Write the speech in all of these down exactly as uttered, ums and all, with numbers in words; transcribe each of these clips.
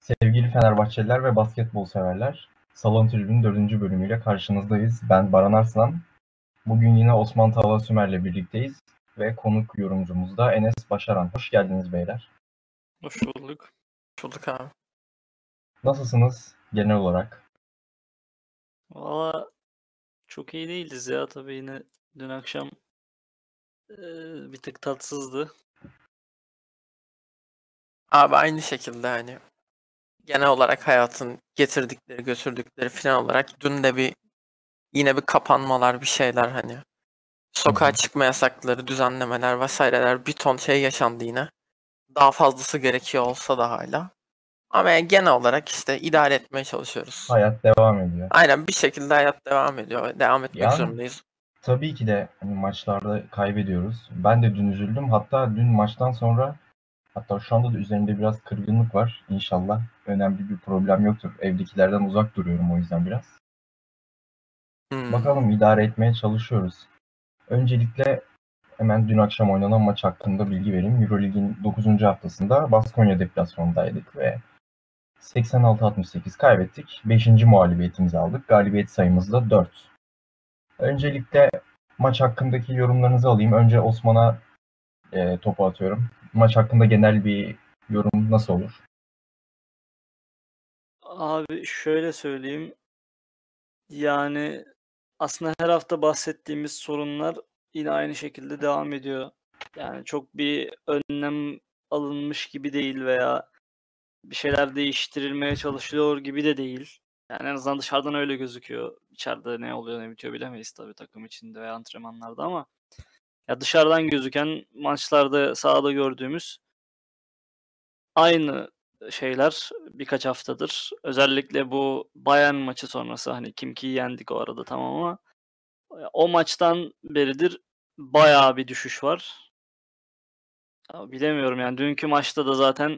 Sevgili Fenerbahçeliler ve basketbol severler, Salon Tribün'ün dördüncü bölümüyle karşınızdayız. Ben Baran Arslan. Bugün yine Osman Tala Sümer'le birlikteyiz ve konuk yorumcumuz da Enes Başaran. Hoş geldiniz beyler. Hoş bulduk. Hoş bulduk abi. Nasılsınız genel olarak? Valla çok iyi değiliz ya, tabii yine dün akşam e, bir tık tatsızdı. Abi aynı şekilde hani genel olarak hayatın getirdikleri götürdükleri falan olarak dün de bir yine bir kapanmalar bir şeyler hani sokağa Hı-hı. çıkma yasakları, düzenlemeler vesaireler bir ton şey yaşandı yine. Daha fazlası gerekiyor olsa da hala. Ama yani genel olarak işte idare etmeye çalışıyoruz. Hayat devam ediyor. Aynen, bir şekilde hayat devam ediyor. Devam etmek Yani zorundayız. tabii ki de hani maçlarda kaybediyoruz. Ben de dün üzüldüm. Hatta dün maçtan sonra, hatta şu anda da üzerimde biraz kırgınlık var. İnşallah önemli bir problem yoktur. Evdekilerden uzak duruyorum o yüzden biraz. Hmm. Bakalım, idare etmeye çalışıyoruz. Öncelikle hemen dün akşam oynanan maç hakkında bilgi vereyim. Eurolig'in dokuzuncu haftasında Baskonya deplasmanındaydık ve seksen altı altmış sekiz kaybettik. beşinci mağlubiyetimizi aldık. Galibiyet sayımız da dört. Öncelikle maç hakkındaki yorumlarınızı alayım. Önce Osman'a e, topu atıyorum. Maç hakkında genel bir yorum nasıl olur? Abi şöyle söyleyeyim. Yani aslında her hafta bahsettiğimiz sorunlar yine aynı şekilde devam ediyor. Yani çok bir önlem alınmış gibi değil veya bir şeyler değiştirilmeye çalışılıyor gibi de değil. Yani en azından dışarıdan öyle gözüküyor. İçeride ne oluyor ne bitiyor bilemeyiz tabii, takım içinde ve antrenmanlarda, ama ya dışarıdan gözüken, maçlarda sahada gördüğümüz aynı şeyler birkaç haftadır. Özellikle bu Bayern maçı sonrası, hani kim ki yendik o arada, tamam, ama o maçtan beridir bayağı bir düşüş var. Ya bilemiyorum yani, dünkü maçta da zaten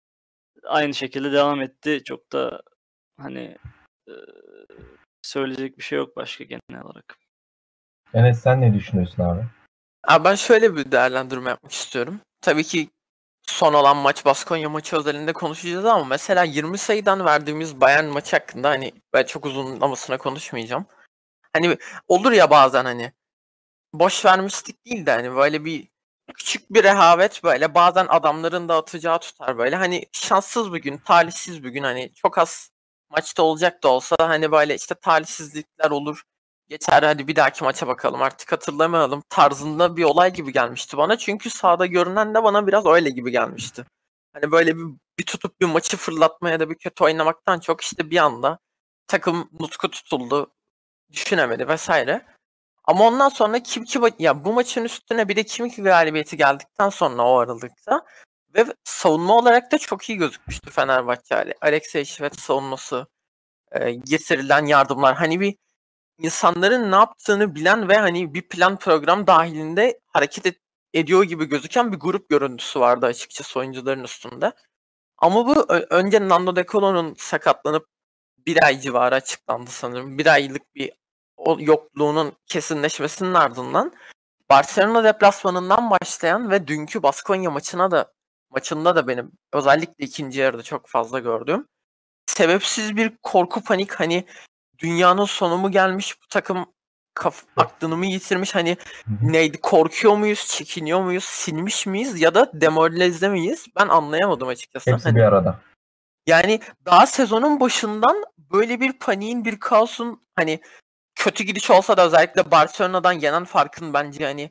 aynı şekilde devam etti. Çok da hani e, söyleyecek bir şey yok başka genel olarak. Enes, sen ne düşünüyorsun abi? Abi ben şöyle bir değerlendirme yapmak istiyorum. Tabii ki son olan maç Baskonya maçı özelinde konuşacağız ama mesela yirmi sayıdan verdiğimiz Bayern maçı hakkında hani ben çok uzunlamasına konuşmayacağım. Hani olur ya bazen hani boş vermiştik değil de hani böyle bir küçük bir rehavet, böyle bazen adamların da atacağı tutar, böyle hani şanssız bir gün, talihsiz bir gün, hani çok az maçta olacak da olsa hani böyle işte talihsizlikler olur. Geçer, hadi bir dahaki maça bakalım artık hatırlamayalım tarzında bir olay gibi gelmişti bana. Çünkü sahada görünen de bana biraz öyle gibi gelmişti. Hani böyle bir, bir tutup bir maçı fırlatmaya da bir kötü oynamaktan çok işte bir anda takım nutku tutuldu, düşünemedi vesaire. Ama ondan sonra kim ki ya bu maçın üstüne bir de kim ki galibiyeti geldikten sonra o aralıkta ve savunma olarak da çok iyi gözükmüştü Fenerbahçe. Ale- Alexey Şivet savunması, e, getirilen yardımlar, hani bir insanların ne yaptığını bilen ve hani bir plan program dahilinde hareket et- ediyor gibi gözüken bir grup görüntüsü vardı açıkçası oyuncuların üstünde. Ama bu ö- önce Nando De Colo'nun sakatlanıp bir ay civarı açıklandı sanırım. Bir aylık bir o yokluğunun kesinleşmesinin ardından Barcelona deplasmanından başlayan ve dünkü Baskonya maçına da maçında da benim özellikle ikinci yarıda çok fazla gördüğüm sebepsiz bir korku, panik, hani dünyanın sonu mu gelmiş, bu takım kaf- aklını mı yitirmiş, hani neydi, korkuyor muyuz, çekiniyor muyuz, silmiş miyiz ya da demoralize miyiz, ben anlayamadım açıkçası. Hepsi Hani bir arada. yani daha sezonun başından böyle bir paniğin, bir kaosun, hani kötü gidiş olsa da özellikle Barcelona'dan yenen farkın bence hani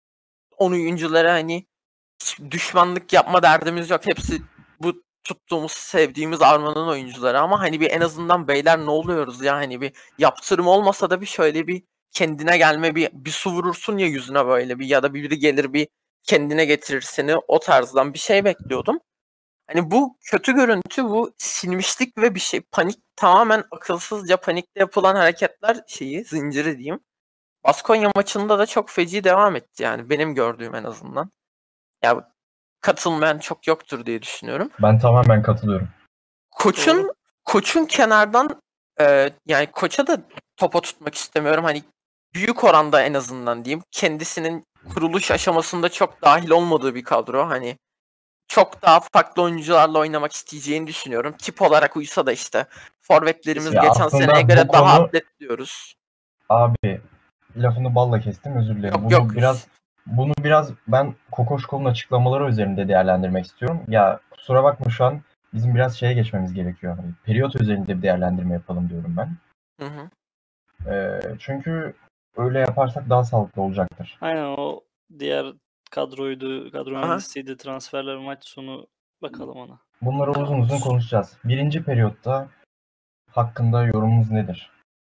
on oyunculara hani hiç düşmanlık yapma derdimiz yok. Hepsi bu tuttuğumuz, sevdiğimiz Arma'nın oyuncuları, ama hani bir en azından beyler ne oluyoruz ya, hani bir yaptırım olmasa da bir şöyle bir kendine gelme, bir bir su vurursun ya yüzüne böyle bir, ya da biri gelir bir kendine getirir seni, o tarzdan bir şey bekliyordum. Hani bu kötü görüntü, bu silmişlik ve bir şey panik, tamamen akılsızca panikle yapılan hareketler şeyi, zinciri diyeyim. Baskonya maçında da çok feci devam etti yani benim gördüğüm en azından. Ya katılmayan çok yoktur diye düşünüyorum. Ben tamamen katılıyorum. Koçun Doğru. koçun kenardan e, yani koça da topa tutmak istemiyorum. Hani büyük oranda en azından diyeyim kendisinin kuruluş aşamasında çok dahil olmadığı bir kadro. Hani çok daha farklı oyuncularla oynamak isteyeceğini düşünüyorum. Tip olarak uysa da işte forvetlerimiz Ya geçen aslında seneye bu göre daha konu- atlet diyoruz. Abi lafını balla kestim, özür dilerim. Yok Bunu yok. biraz bunu biraz ben Kokoşkov'un açıklamaları üzerinde değerlendirmek istiyorum. Ya kusura bakma, şu an bizim biraz şeye geçmemiz gerekiyor. Hani periyot üzerinde bir değerlendirme yapalım diyorum ben. Hı hı. Ee, çünkü öyle yaparsak daha sağlıklı olacaktır. Aynen, o diğer kadroydu, kadro Aha. mühendisiydi, transferler, maç sonu bakalım ona. Bunları uzun Tamam. uzun konuşacağız. Birinci periyotta hakkında yorumunuz nedir?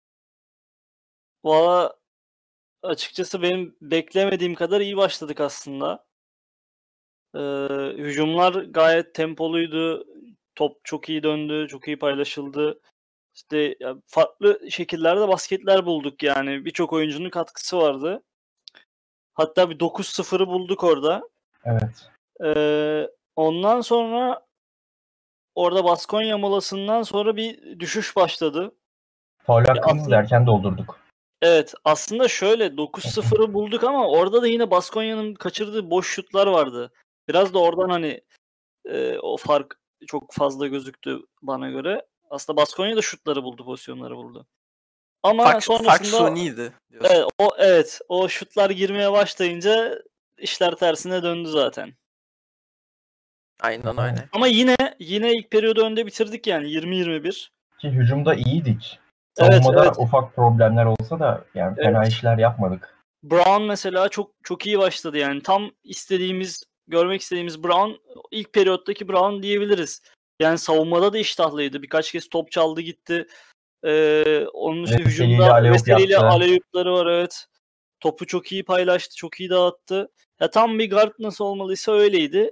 Valla açıkçası benim beklemediğim kadar iyi başladık aslında. Ee, hücumlar gayet tempoluydu. Top çok iyi döndü, çok iyi paylaşıldı. İşte ya, farklı şekillerde basketler bulduk yani. Birçok oyuncunun katkısı vardı. Hatta bir dokuz sıfırı bulduk orada. Evet. Ee, ondan sonra orada Baskonya molasından sonra bir düşüş başladı. Faul Ya hakkımızı aslında- da erken doldurduk. Evet, aslında şöyle dokuz sıfırı bulduk ama orada da yine Baskonya'nın kaçırdığı boş şutlar vardı. Biraz da oradan hani e, o fark çok fazla gözüktü bana göre. Aslında Baskonya da şutları buldu, pozisyonları buldu. Ama Fark, fark sonrasında suniydi diyorsun. evet, o evet o şutlar girmeye başlayınca işler tersine döndü zaten. Aynen öyle. Ama yine yine ilk periyodu önde bitirdik yani yirmi yirmi bir. Ki hücumda iyiydik. Evet, Savunmada evet. ufak problemler olsa da yani fena Evet. işler yapmadık. Brown mesela çok çok iyi başladı yani. Tam istediğimiz, görmek istediğimiz Brown, ilk periyottaki Brown diyebiliriz. Yani savunmada da iştahlıydı. Birkaç kez top çaldı gitti. Ee, onun işte Veseli ile hücumda alley-oop Veseli ile yaptı. alley-oop'ları var, evet. Topu çok iyi paylaştı, çok iyi dağıttı. Ya tam bir guard nasıl olmalıysa öyleydi.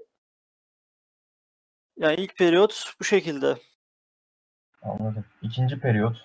Yani ilk periyot bu şekilde. Anladım. İkinci periyot.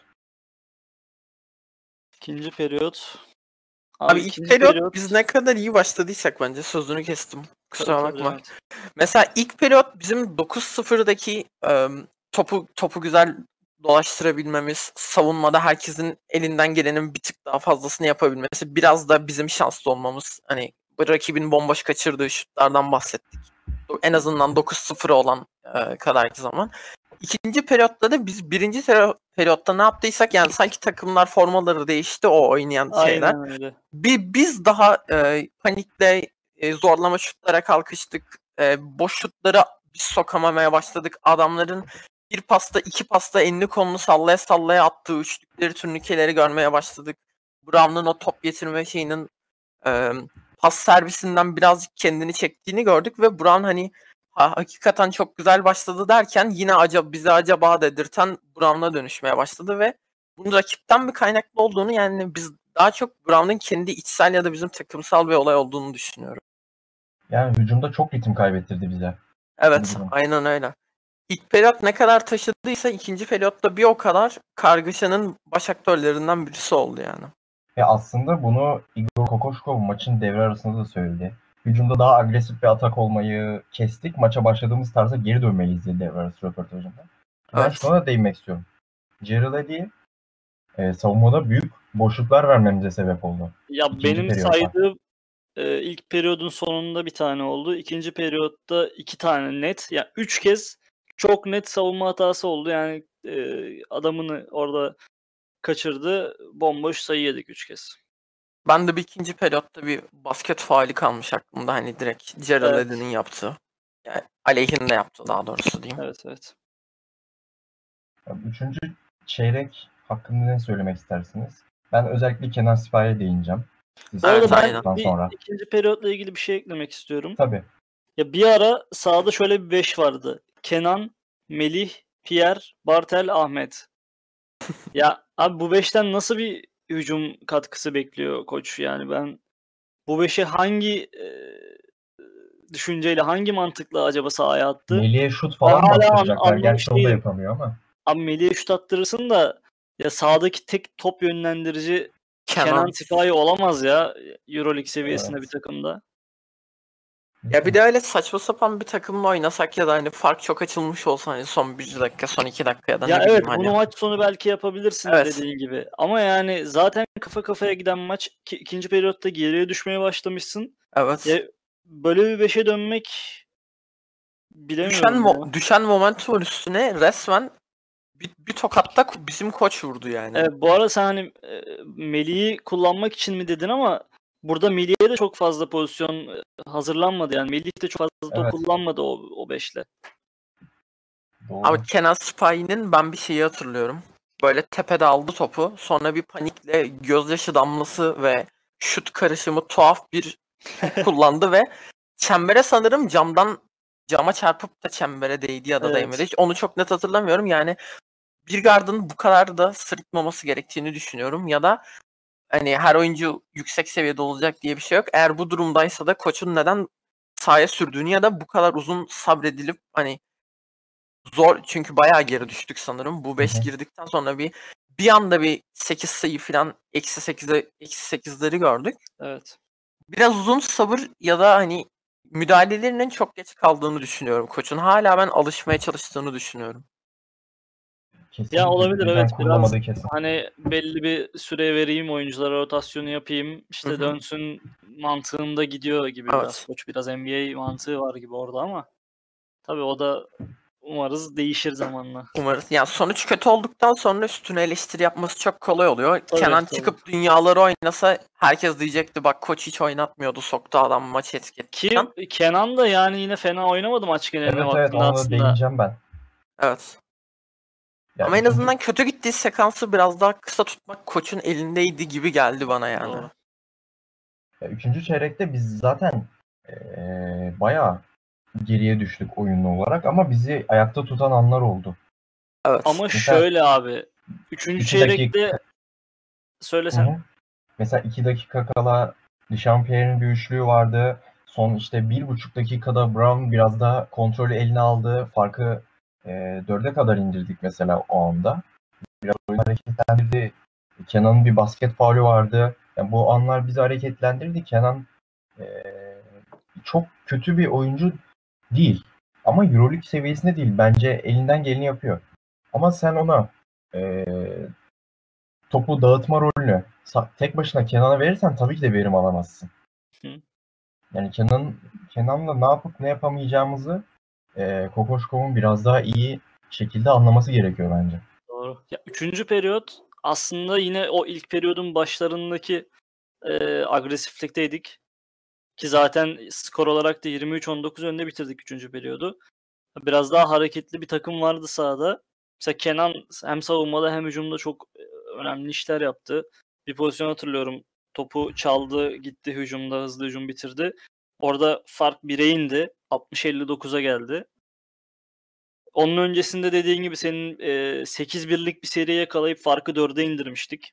İkinci periyot. Abi, ilk ikinci periyot periyot- biz ne kadar iyi başladıysak bence, sözünü kestim. Kusura Tabii, tabii, bakma. evet. Mesela ilk periyot bizim dokuz sıfırdaki ım, topu topu güzel dolaştırabilmemiz, savunmada herkesin elinden gelenin bir tık daha fazlasını yapabilmesi, biraz da bizim şanslı olmamız. Hani bu rakibin bomboş kaçırdığı şutlardan bahsettik. En azından dokuz sıfır olan e, kadarki zaman. İkinci periyotta da biz birinci tero- periyotta ne yaptıysak, yani sanki takımlar formaları değişti, o oynayan şeyler. Aynen öyle. Bir, biz daha e, panikle e, zorlama şutlara kalkıştık. E, boş şutları biz sokamamaya başladık. Adamların bir pasta iki pasta elini kolunu sallaya sallaya attığı üçlükleri, turnikeleri görmeye başladık. Brown'un o top getirme şeyinin e, pas servisinden birazcık kendini çektiğini gördük ve Brown hani ha, hakikaten çok güzel başladı derken yine acaba bize acaba dedirten Brown'a dönüşmeye başladı ve bunun rakipten bir kaynaklı olduğunu, yani biz daha çok Brown'un kendi içsel ya da bizim takımsal bir olay olduğunu düşünüyorum. Yani hücumda çok ritim kaybettirdi bize. Evet, Durum. aynen öyle. İlk periyot ne kadar taşıdıysa ikinci periyotta bir o kadar kargaşanın baş aktörlerinden birisi oldu yani. Ve aslında bunu Igor Kokoşkov maçın devre arasında da söyledi. Hücumda daha agresif bir atak olmayı kestik. Maça başladığımız tarza geri dönmeliyiz diye devre arası röportajında. Ben Evet. şuna da değinmek istiyorum. Gerald Eddy e, savunmada büyük boşluklar vermemize sebep oldu. Ya İkinci benim periyotta. saydığım e, ilk periyodun sonunda bir tane oldu. İkinci periyotta iki tane net. Yani üç kez çok net savunma hatası oldu. Yani e, adamını orada kaçırdı. Bomboş sayı yedik üç kez. Ben de bir ikinci periyotta bir basket faali kalmış aklımda, hani direkt Gerald Evet. Eddy'nin yaptığı. Yani aleyhinde yaptı daha doğrusu diyeyim. Evet, evet. Üçüncü çeyrek hakkında ne söylemek istersiniz? Ben özellikle Kenan Sipahi'ye değineceğim. Siz Bu arada Evet, ben konuştuktan bir sonra. ikinci periyotla ilgili bir şey eklemek istiyorum. Tabii. Ya bir ara sahada şöyle bir beş vardı. Kenan, Melih, Pierre, Bartel, Ahmet. Ya abi, bu beşten nasıl bir hücum katkısı bekliyor koç? Yani ben bu beşi hangi e, düşünceyle, hangi mantıkla acaba sahaya attı? Melih'e şut Ben falan mı hala an- attıracaklar? anlamış Gerçi onu da değilim. yapamıyor ama. Abi Melih'e şut attırırsın da ya sahadaki tek top yönlendirici Kenan, Kenan. Sipahi olamaz ya Euroleague seviyesinde Evet. bir takımda. Ya bir de öyle saçma sapan bir takımla oynasak ya da hani fark çok açılmış olsa, hani son bir dakika, son iki dakika ya da Ya ne evet, bileyim hani. bunu maç sonu belki yapabilirsin Evet. dediğin gibi. Ama yani zaten kafa kafaya giden maç, ki ikinci periyotta geriye düşmeye başlamışsın. Evet. Ya böyle bir beşe dönmek bilemiyorum Düşen, ya. mo- düşen momentumun üstüne resmen bir, bir tokatta ko- bizim koç vurdu yani. Evet, bu arada sen hani e, Melih'i kullanmak için mi dedin ama burada Melih'e de çok fazla pozisyon e, hazırlanmadı. Yani Melih de çok fazla top Evet. kullanmadı o, o beşle. Doğru. Ama Kenan Sipahi'nin ben bir şeyi hatırlıyorum. Böyle tepede aldı topu. Sonra bir panikle gözyaşı damlası ve şut karışımı tuhaf bir top kullandı ve çembere sanırım camdan cama çarpıp da çembere değdi ya da Evet. değmedi. Hiç onu çok net hatırlamıyorum. Yani bir gardın bu kadar da sırıtmaması gerektiğini düşünüyorum. Ya da hani her oyuncu yüksek seviyede olacak diye bir şey yok. Eğer bu durumdaysa da koçun neden sahaya sürdüğünü ya da bu kadar uzun sabredilip hani zor, çünkü bayağı geri düştük sanırım. Bu beş Hı hı. girdikten sonra bir bir anda bir sekiz sayı falan eksi sekize eksi sekizleri gördük. Evet. Biraz uzun sabır ya da hani müdahalelerinin çok geç kaldığını düşünüyorum koçun. Hala ben alışmaya çalıştığını düşünüyorum. Kesinlikle Ya olabilir, birden evet, biraz kurulamadığı kesin. hani belli bir süre vereyim oyunculara, rotasyonu yapayım, Hı işte hı. dönsün mantığında gidiyor gibi Evet. biraz. Koç biraz N B A mantığı var gibi orada ama tabii o da umarız değişir zamanla. Umarız. Yani sonuç kötü olduktan sonra üstüne eleştiri yapması çok kolay oluyor. Tabii, Kenan tabii. çıkıp dünyaları oynasa herkes diyecekti bak koç hiç oynatmıyordu, soktu adam maç etiketi. Ki Kenan da yani yine fena oynamadı maç geneline Evet evet baktığında ona da aslında. değineceğim ben. Evet. Ya Ama en ikinci- azından kötü gittiği sekansı biraz daha kısa tutmak koçun elindeydi gibi geldi bana yani. Doğru. ya üçüncü çeyrekte biz zaten eee bayağı geriye düştük oyunlu olarak ama bizi ayakta tutan anlar oldu. Evet. Ama Mesela şöyle abi. Üçüncü iki çeyrekte dakika söylesen. Hı hı. Mesela iki dakika kala Dechampierre'in bir üçlüğü vardı. Son işte bir buçuk dakikada Brown biraz daha kontrolü eline aldı. Farkı eee dörde kadar indirdik mesela o anda. Biraz oyunu hareketlendirdi. Kenan'ın bir basket faulü vardı. Yani bu anlar bizi hareketlendirdi. Kenan eee, çok kötü bir oyuncu değil. Ama Euroleague seviyesinde değil. Bence elinden geleni yapıyor. Ama sen ona eee, topu dağıtma rolünü sa- tek başına Kenan'a verirsen tabii ki de verim alamazsın. Hı. Yani Kenan Kenan'la ne yapıp ne yapamayacağımızı eee Kokoşkov'un biraz daha iyi şekilde anlaması gerekiyor bence. Doğru. Ya üçüncü periyot aslında yine o ilk periyodun başlarındaki e, agresiflikteydik. Ki zaten skor olarak da yirmi üç on dokuz önde bitirdik üçüncü periyodu. Biraz daha hareketli bir takım vardı sahada. Mesela Kenan hem savunmada hem hücumda çok e, önemli işler yaptı. Bir pozisyon hatırlıyorum. Topu çaldı, gitti hücumda, hızlı hücum bitirdi. Orada fark bire indi. altmış elli dokuza geldi. Onun öncesinde dediğin gibi senin e, sekiz birlik bir seri yakalayıp farkı dörde indirmiştik.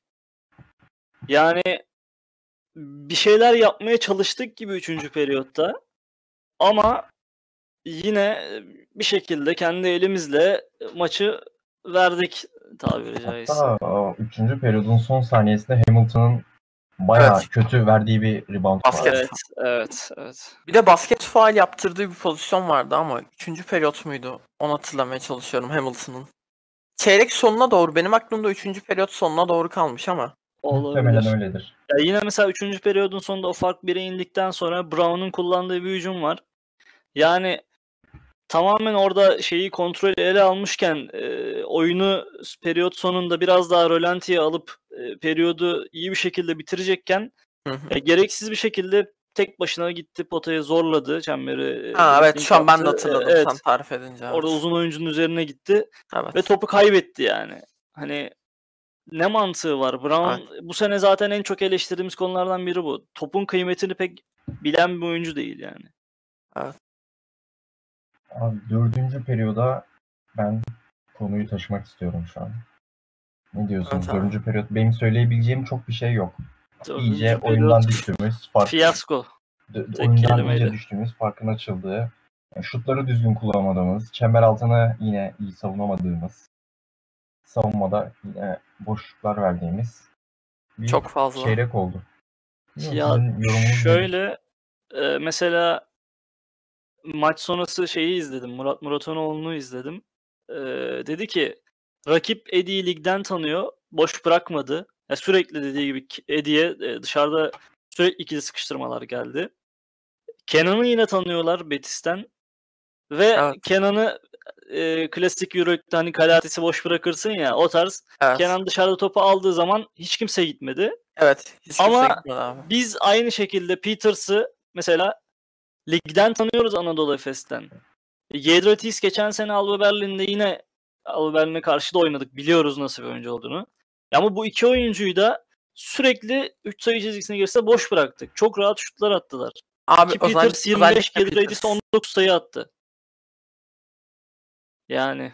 Yani bir şeyler yapmaya çalıştık gibi üçüncü periyotta. Ama yine bir şekilde kendi elimizle maçı verdik tabiri caizse. Hatta o üçüncü periyodun son saniyesinde Hamilton'ın bayağı Evet. kötü verdiği bir rebound Basket. vardı. Evet, evet, evet. Bir de basket faul yaptırdığı bir pozisyon vardı ama üçüncü periyot muydu? Onu hatırlamaya çalışıyorum Hamilton'ın. Çeyrek sonuna doğru. Benim aklımda üçüncü periyot sonuna doğru kalmış ama. Muhtemelen Olabilir. öyledir. Ya yine mesela üçüncü periyodun sonunda o fark bire indikten sonra Brown'un kullandığı bir hücum var. Yani tamamen orada şeyi kontrol ele almışken e, oyunu periyot sonunda biraz daha rölantiye alıp e, periyodu iyi bir şekilde bitirecekken Hı hı. e, gereksiz bir şekilde tek başına gitti potaya zorladı çemberi. Ha evet, dribbling şu an ben de yaptı. hatırladım E, sen evet, tarif edince. Evet. orada uzun oyuncunun üzerine gitti Evet. ve topu kaybetti yani. Hani ne mantığı var? Brown Evet. bu sene zaten en çok eleştirdiğimiz konulardan biri bu. Topun kıymetini pek bilen bir oyuncu değil yani. Abi, dördüncü periyoda ben konuyu taşımak istiyorum şu an. Ne diyorsunuz? Evet abi. Dördüncü periyot benim söyleyebileceğim çok bir şey yok. İyice Dördüncü oyundan periyot düştüğümüz, fark, fiyasko. d- Tek oyundan kelimeyle. iyice düştüğümüz, farkın açıldığı, yani şutları düzgün kullanamadığımız, çember altına yine iyi savunamadığımız, savunmada yine boşluklar verdiğimiz bir Çok fazla. çeyrek oldu. Bilmiyorum, Ya sizin yorumunuz nedir? şöyle e, mesela maç sonrası şeyi izledim. Murat Muratanoğlu'nu izledim. E, dedi ki rakip Eddie'yi ligden tanıyor. Boş bırakmadı. Ya sürekli dediği gibi Eddie'ye e, dışarıda sürekli ikili sıkıştırmalar geldi. Kenan'ı yine tanıyorlar Betis'ten. ve Evet. Kenan'ı e, klasik Euroleague'de hani Kalatis'i boş bırakırsın ya, o tarz. Evet. Kenan dışarıda topu aldığı zaman hiç kimse gitmedi. Evet. Hiç kimse Ama gitmedi abi. biz aynı şekilde Peters'ı mesela ligden tanıyoruz, Anadolu Efes'ten. Giedraitis geçen sene Alba Berlin'de yine Alba Berlin'e karşı da oynadık. Biliyoruz nasıl bir oyuncu olduğunu. Ama bu iki oyuncuyu da sürekli üç sayı çizgisine girse boş bıraktık. Çok rahat şutlar attılar. Abi Ki Peters yirmi beş, Giedraitis on dokuz sayı attı. Yani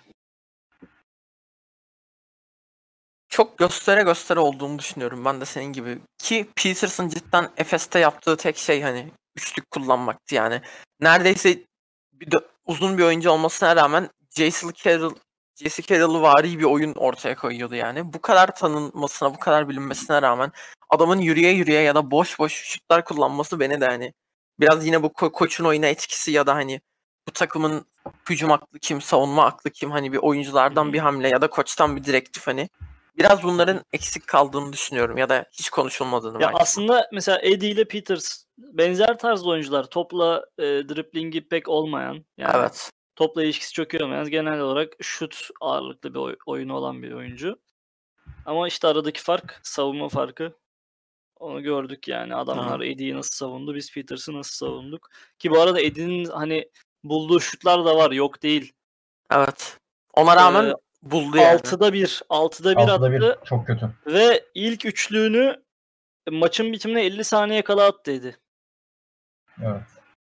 çok göstere göstere olduğunu düşünüyorum ben de senin gibi. Ki Peters'ın cidden Efes'te yaptığı tek şey hani üçlük kullanmaktı yani. Neredeyse bir de uzun bir oyuncu olmasına rağmen Jason Carroll J C Carroll'ı vari bir oyun ortaya koyuyordu yani. Bu kadar tanınmasına, bu kadar bilinmesine rağmen adamın yürüye yürüye ya da boş boş şutlar kullanması beni de hani biraz yine bu ko- koçun oyuna etkisi ya da hani bu takımın hücum aklı kim, savunma aklı kim, hani bir oyunculardan bir hamle ya da koçtan bir direktif, hani biraz bunların eksik kaldığını düşünüyorum ya da hiç konuşulmadığını ya belki. aslında mesela Eddie ile Peters benzer tarzda oyuncular. Topla e, driblingi pek olmayan, yani Evet. topla ilişkisi çok iyi olmayan, genel olarak şut ağırlıklı bir oy- oyunu olan bir oyuncu. Ama işte aradaki fark, savunma farkı. Onu gördük yani. Adamlar Ha. Eddie'yi nasıl savundu, biz Peters'ı nasıl savunduk. Ki bu arada Eddie'nin hani bulduğu şutlar da var, yok değil. Evet. Ona rağmen buldu yani. altıda bir, altıda bir Altıda bir attı çok kötü. ve ilk üçlüğünü maçın bitimine elli saniye kala attı Eddie. Evet.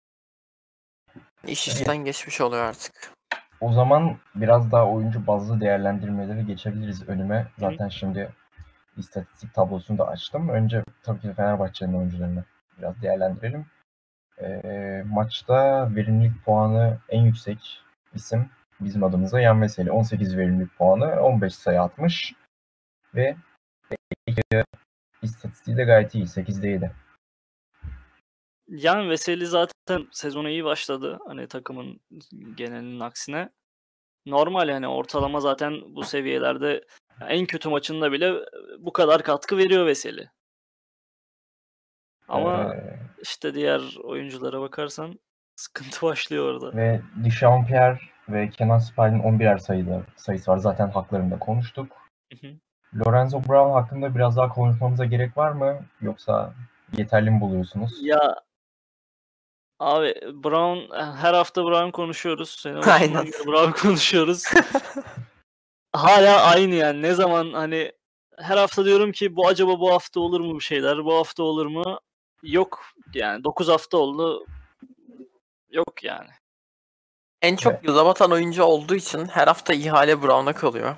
İş işten geçmiş oluyor artık. O zaman biraz daha oyuncu bazlı değerlendirmeleri geçebiliriz önüme. Zaten şimdi istatistik tablosunu da açtım. Önce tabii ki Fenerbahçe'nin oyuncularını biraz değerlendirelim. E, maçta verimlilik puanı en yüksek isim bizim adımıza Yan Veseli. on sekiz verimlilik puanı, on beş sayı atmış ve istatistiği de gayet iyi. sekizde yedi. Yan Veseli zaten sezona iyi başladı. Hani takımın genelinin aksine. Normal yani, ortalama zaten bu seviyelerde en kötü maçında bile bu kadar katkı veriyor Veseli. Ama Ee, işte diğer oyunculara bakarsan sıkıntı başlıyor orada. Ve Dişampierre ve Kenan Spal'in on birer sayıda sayısı var. Zaten haklarında konuştuk. Hı hı. Lorenzo Brown hakkında biraz daha konuşmamıza gerek var mı? Yoksa yeterli mi buluyorsunuz? Ya abi, Brown, her hafta Brown konuşuyoruz. Sene Aynen. başından beri Brown konuşuyoruz. Hala aynı yani. Ne zaman hani her hafta diyorum ki bu acaba bu hafta olur mu bir şeyler? Bu hafta olur mu? Yok yani, dokuz hafta oldu. Yok yani. En çok Evet. göze batan oyuncu olduğu için her hafta ihale Brown'a kalıyor.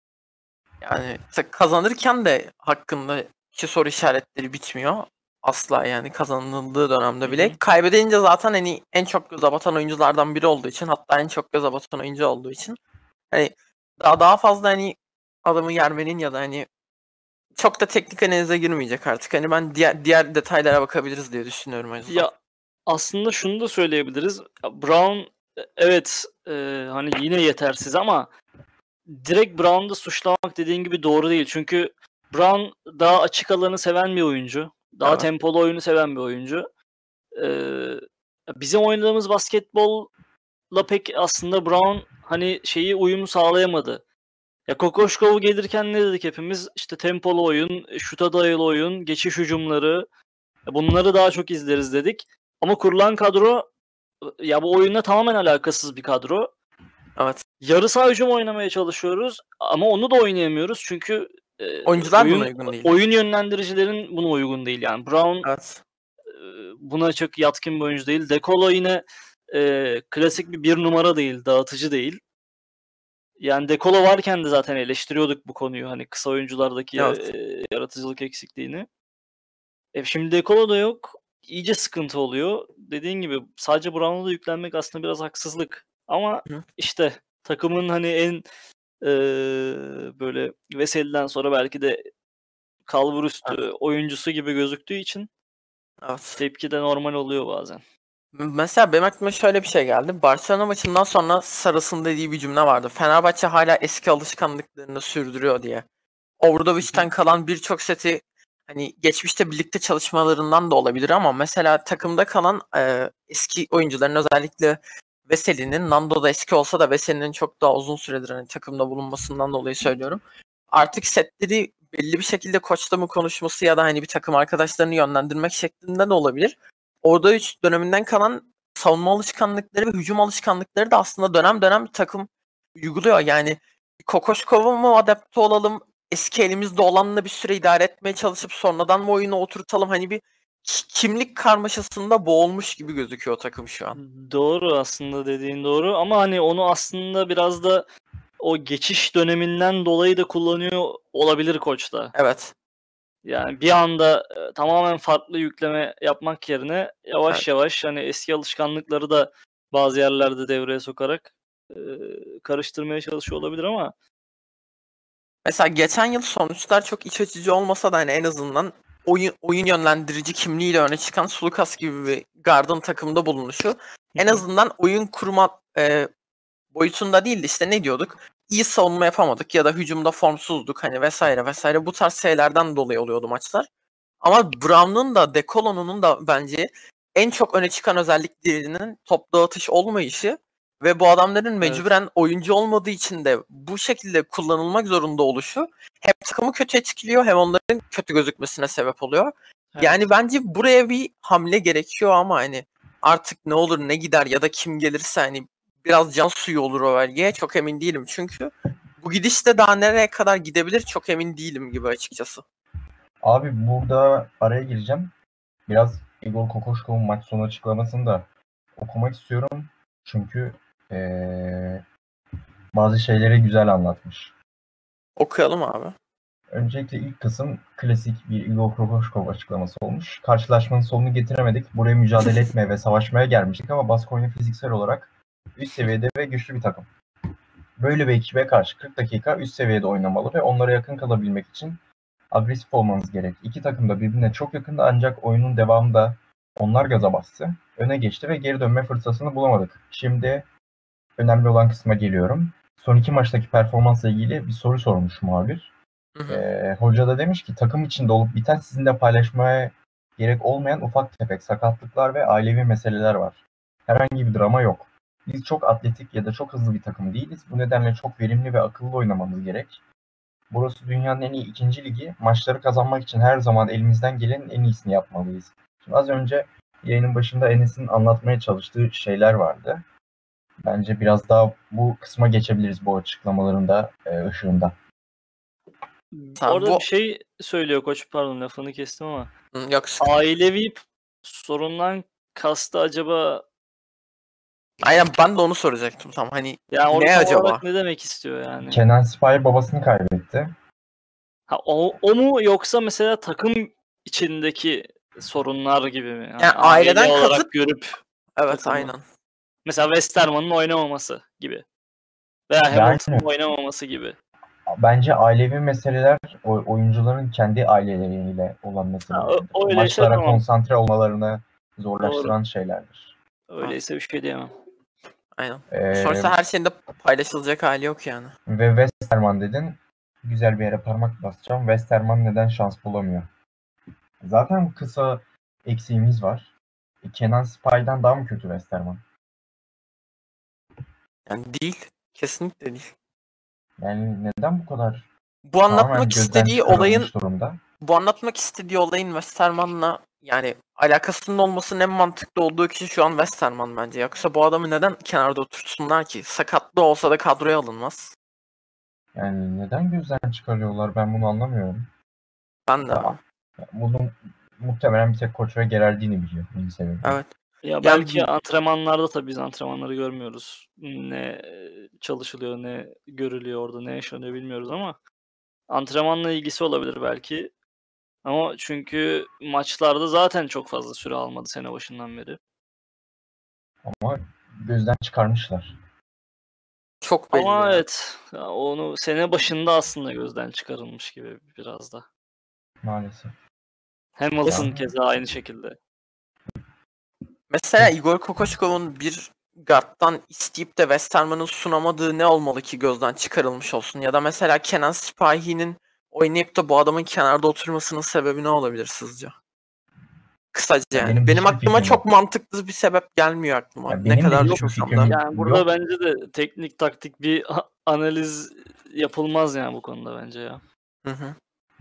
Yani kazanırken de hakkında iki soru işaretleri bitmiyor. Asla yani, kazanıldığı dönemde bile. Hı hı. Kaybedince zaten hani en çok göze batan oyunculardan biri olduğu için, hatta en çok göze batan oyuncu olduğu için hani daha daha fazla hani adamı yermenin ya da hani çok da teknik analize girmeyecek artık. Hani ben diğer diğer detaylara bakabiliriz diye düşünüyorum o yüzden. Ya aslında şunu da söyleyebiliriz. Ya Brown evet, e, hani yine yetersiz ama direkt Brown'da suçlamak dediğin gibi doğru değil. Çünkü Brown daha açık alanı seven bir oyuncu. Daha Evet. tempolu oyunu seven bir oyuncu. Ee, bizim oynadığımız basketbolla pek aslında Brown hani şeyi uyumu sağlayamadı. Ya Kokoşkov gelirken ne dedik hepimiz? İşte tempolu oyun, şuta dayalı oyun, geçiş hücumları, bunları daha çok izleriz dedik. Ama kurulan kadro, ya bu oyunla tamamen alakasız bir kadro. Evet. Yarı saha hücum oynamaya çalışıyoruz ama onu da oynayamıyoruz çünkü e, Oyuncular oyun, buna uygun değil. oyun yönlendiricilerin buna uygun değil yani. Brown Evet. e, buna çok yatkın bir oyuncu değil. De Colo yine e, klasik bir bir numara değil, dağıtıcı değil. Yani De Colo varken de zaten eleştiriyorduk bu konuyu, hani kısa oyunculardaki Evet. e, yaratıcılık eksikliğini. E, şimdi De Colo da yok. İyice sıkıntı oluyor. Dediğin gibi sadece Brown'a da yüklenmek aslında biraz haksızlık. Ama Hı. işte takımın hani en e, böyle Veseli'den sonra belki de kalburüstü Evet. oyuncusu gibi gözüktüğü için Evet. tepki de normal oluyor bazen. Mesela benim aklıma şöyle bir şey geldi. Barcelona maçından sonra Saras'ın dediği bir cümle vardı. Fenerbahçe hala eski alışkanlıklarını sürdürüyor diye. Obradovic'ten kalan birçok seti hani geçmişte birlikte çalışmalarından da olabilir ama mesela takımda kalan e, eski oyuncuların, özellikle Veseli'nin, Nando da eski olsa da Veseli'nin çok daha uzun süredir hani takımda bulunmasından dolayı söylüyorum. Artık setleri belli bir şekilde koçla mı konuşması ya da hani bir takım arkadaşlarını yönlendirmek şeklinde de olabilir. Orada üç döneminden kalan savunma alışkanlıkları ve hücum alışkanlıkları da aslında dönem dönem bir takım uyguluyor. Yani Kokoşkov'a mı adapte olalım, eski elimizde olanla bir süre idare etmeye çalışıp sonradan mı oyunu oturtalım? Hani bir kimlik karmaşasında boğulmuş gibi gözüküyor takım şu an. Doğru, aslında dediğin doğru ama hani onu aslında biraz da o geçiş döneminden dolayı da kullanıyor olabilir koç da. Evet. Yani bir anda e, tamamen farklı yükleme yapmak yerine yavaş Evet. yavaş hani eski alışkanlıkları da bazı yerlerde devreye sokarak e, karıştırmaya çalışıyor olabilir ama Mesela geçen yıl sonuçlar çok iç açıcı olmasa da hani en azından oyun oyun yönlendirici kimliğiyle öne çıkan Sulukas gibi bir Garden takımda bulunuşu en azından oyun kurma e, boyutunda değildi, işte ne diyorduk? İyi savunma yapamadık ya da hücumda formsuzduk hani vesaire vesaire, bu tarz şeylerden dolayı oluyordu maçlar. Ama Brown'un da De Colo'nun da bence en çok öne çıkan özelliklerinin top dağıtış olmayışı ve bu adamların mecburen oyuncu olmadığı için de bu şekilde kullanılmak zorunda oluşu hem takımı kötü etkiliyor hem onların kötü gözükmesine sebep oluyor. evet. Yani bence buraya bir hamle gerekiyor ama hani artık ne olur ne gider ya da kim gelirse hani biraz can suyu olur o bölgeye, çok emin değilim. Çünkü bu gidişte daha nereye kadar gidebilir çok emin değilim gibi açıkçası. Abi burada araya gireceğim. Biraz Igor Kokoşkov'un maç sonu açıklamasını da okumak istiyorum. Çünkü ee, bazı şeyleri güzel anlatmış. Okuyalım abi. Öncelikle ilk kısım klasik bir Igor Kokoşkov açıklaması olmuş. Karşılaşmanın sonunu getiremedik. Buraya mücadele etmeye ve savaşmaya gelmiştik ama Baskonya fiziksel olarak üst seviyede ve güçlü bir takım. Böyle bir ekibe karşı kırk dakika üst seviyede oynamalı ve onlara yakın kalabilmek için agresif olmanız gerek. İki takım da birbirine çok yakındı ancak oyunun devamında onlar gaza bastı. Öne geçti ve geri dönme fırsatını bulamadık. Şimdi önemli olan kısma geliyorum. Son iki maçtaki performansla ilgili bir soru sormuş muhabir. Hı hı. Ee, hoca da demiş ki takım içinde olup biten sizinle paylaşmaya gerek olmayan ufak tefek sakatlıklar ve ailevi meseleler var. Herhangi bir drama yok. Biz çok atletik ya da çok hızlı bir takım değiliz. Bu nedenle çok verimli ve akıllı oynamamız gerek. Burası dünyanın en iyi ikinci ligi. Maçları kazanmak için her zaman elimizden gelenin en iyisini yapmalıyız. Şimdi az önce yayının başında Enes'in anlatmaya çalıştığı şeyler vardı. Bence biraz daha bu kısma geçebiliriz bu açıklamalarında e, ışığında. Tamam, orada bu- bir şey söylüyor koç, pardon lafını kestim ama Hı, yok sıkıntı. ailevi p- sorundan kastı acaba, Aynen ben de onu soracaktım tam hani yani orada ne tam acaba? olarak ne demek istiyor yani? Kenan Sipahi babasını kaybetti. Ha, o, o mu yoksa mesela takım içindeki sorunlar gibi mi? Yani Yani aileden aile olarak kasıt- görüp Evet takımı. aynen. mesela Westerman'ın oynamaması gibi veya Yani- Hamilton'ın oynamaması gibi. Bence ailevi meseleler o- oyuncuların kendi aileleriyle olan meselelerdir. o- öyleyse Maçlara tamam. konsantre olmalarını zorlaştıran şeylerdir. Öyleyse bir şey diyemem. Aynen. Ee, Sonuçta her şeyin de paylaşılacak hali yok yani. Ve Westerman dedin. Güzel bir yere parmak basacağım. Westerman neden şans bulamıyor? Zaten kısa eksiğimiz var. E, Kenan Sipahi'den daha mı kötü Westerman? Yani değil. Kesinlikle değil. Yani neden bu kadar Bu tamamen anlatmak gözden istediği çıkarılmış olayın durumda? bu anlatmak istediği olayın Westerman'la yani alakasının olmasının en mantıklı olduğu kişi şu an Westerman bence. Yoksa bu adamı neden kenarda oturtsunlar ki? Sakatlı olsa da kadroya alınmaz. Yani neden gözden çıkarıyorlar, ben bunu anlamıyorum. Ben de Ya, abi. Bunu muhtemelen bir tek koç ve Gerardini biliyor. Bunun sebebi. Evet. Ya Yani belki bu- antrenmanlarda tabii biz antrenmanları görmüyoruz. Ne çalışılıyor, ne görülüyor orada, ne yaşanıyor bilmiyoruz ama antrenmanla ilgisi olabilir belki. Ama çünkü maçlarda zaten çok fazla süre almadı sene başından beri. Ama gözden çıkarmışlar. Çok belli Ama ya. evet, ya onu sene başında aslında gözden çıkarılmış gibi biraz da. Maalesef. Hamilton Ya. keza aynı şekilde. Mesela Igor Kokoşkov'un bir guard'dan isteyip de Westerman'ın sunamadığı ne olmalı ki gözden çıkarılmış olsun? Ya da mesela Kenan Sipahi'nin oynayıp da bu adamın kenarda oturmasının sebebi ne olabilir sizce? Kısaca. Ya Benim, benim benim hiçbir aklıma fikrim çok yok. mantıklı bir sebep gelmiyor aklıma. Ya Ne benim de kadar hiçbir düşünsem fikrim de. Yani burada yok. bence de teknik taktik bir a- analiz yapılmaz yani bu konuda bence ya. Hı hı.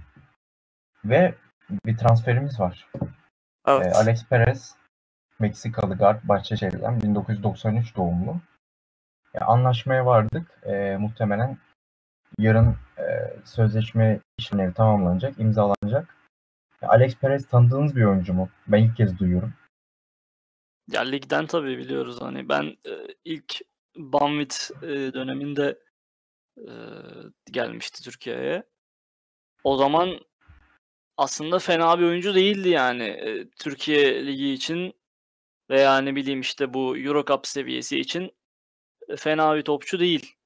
Ve bir transferimiz var. Ee, Evet. Alex Perez, Meksikalı guard, Bahçeşehir'den bin dokuz yüz doksan üç doğumlu. Ya, anlaşmaya vardık. Ee, muhtemelen yarın e, sözleşme işlemleri tamamlanacak, imzalanacak. Ya, Alex Perez tanıdığınız bir oyuncu mu? Ben ilk kez duyuyorum. Ya ligden tabii biliyoruz hani ben e, ilk Banvit e, döneminde e, gelmişti Türkiye'ye. O zaman aslında fena bir oyuncu değildi yani e, Türkiye Ligi için veya ne bileyim işte bu Euro Cup seviyesi için e, fena bir topçu değil.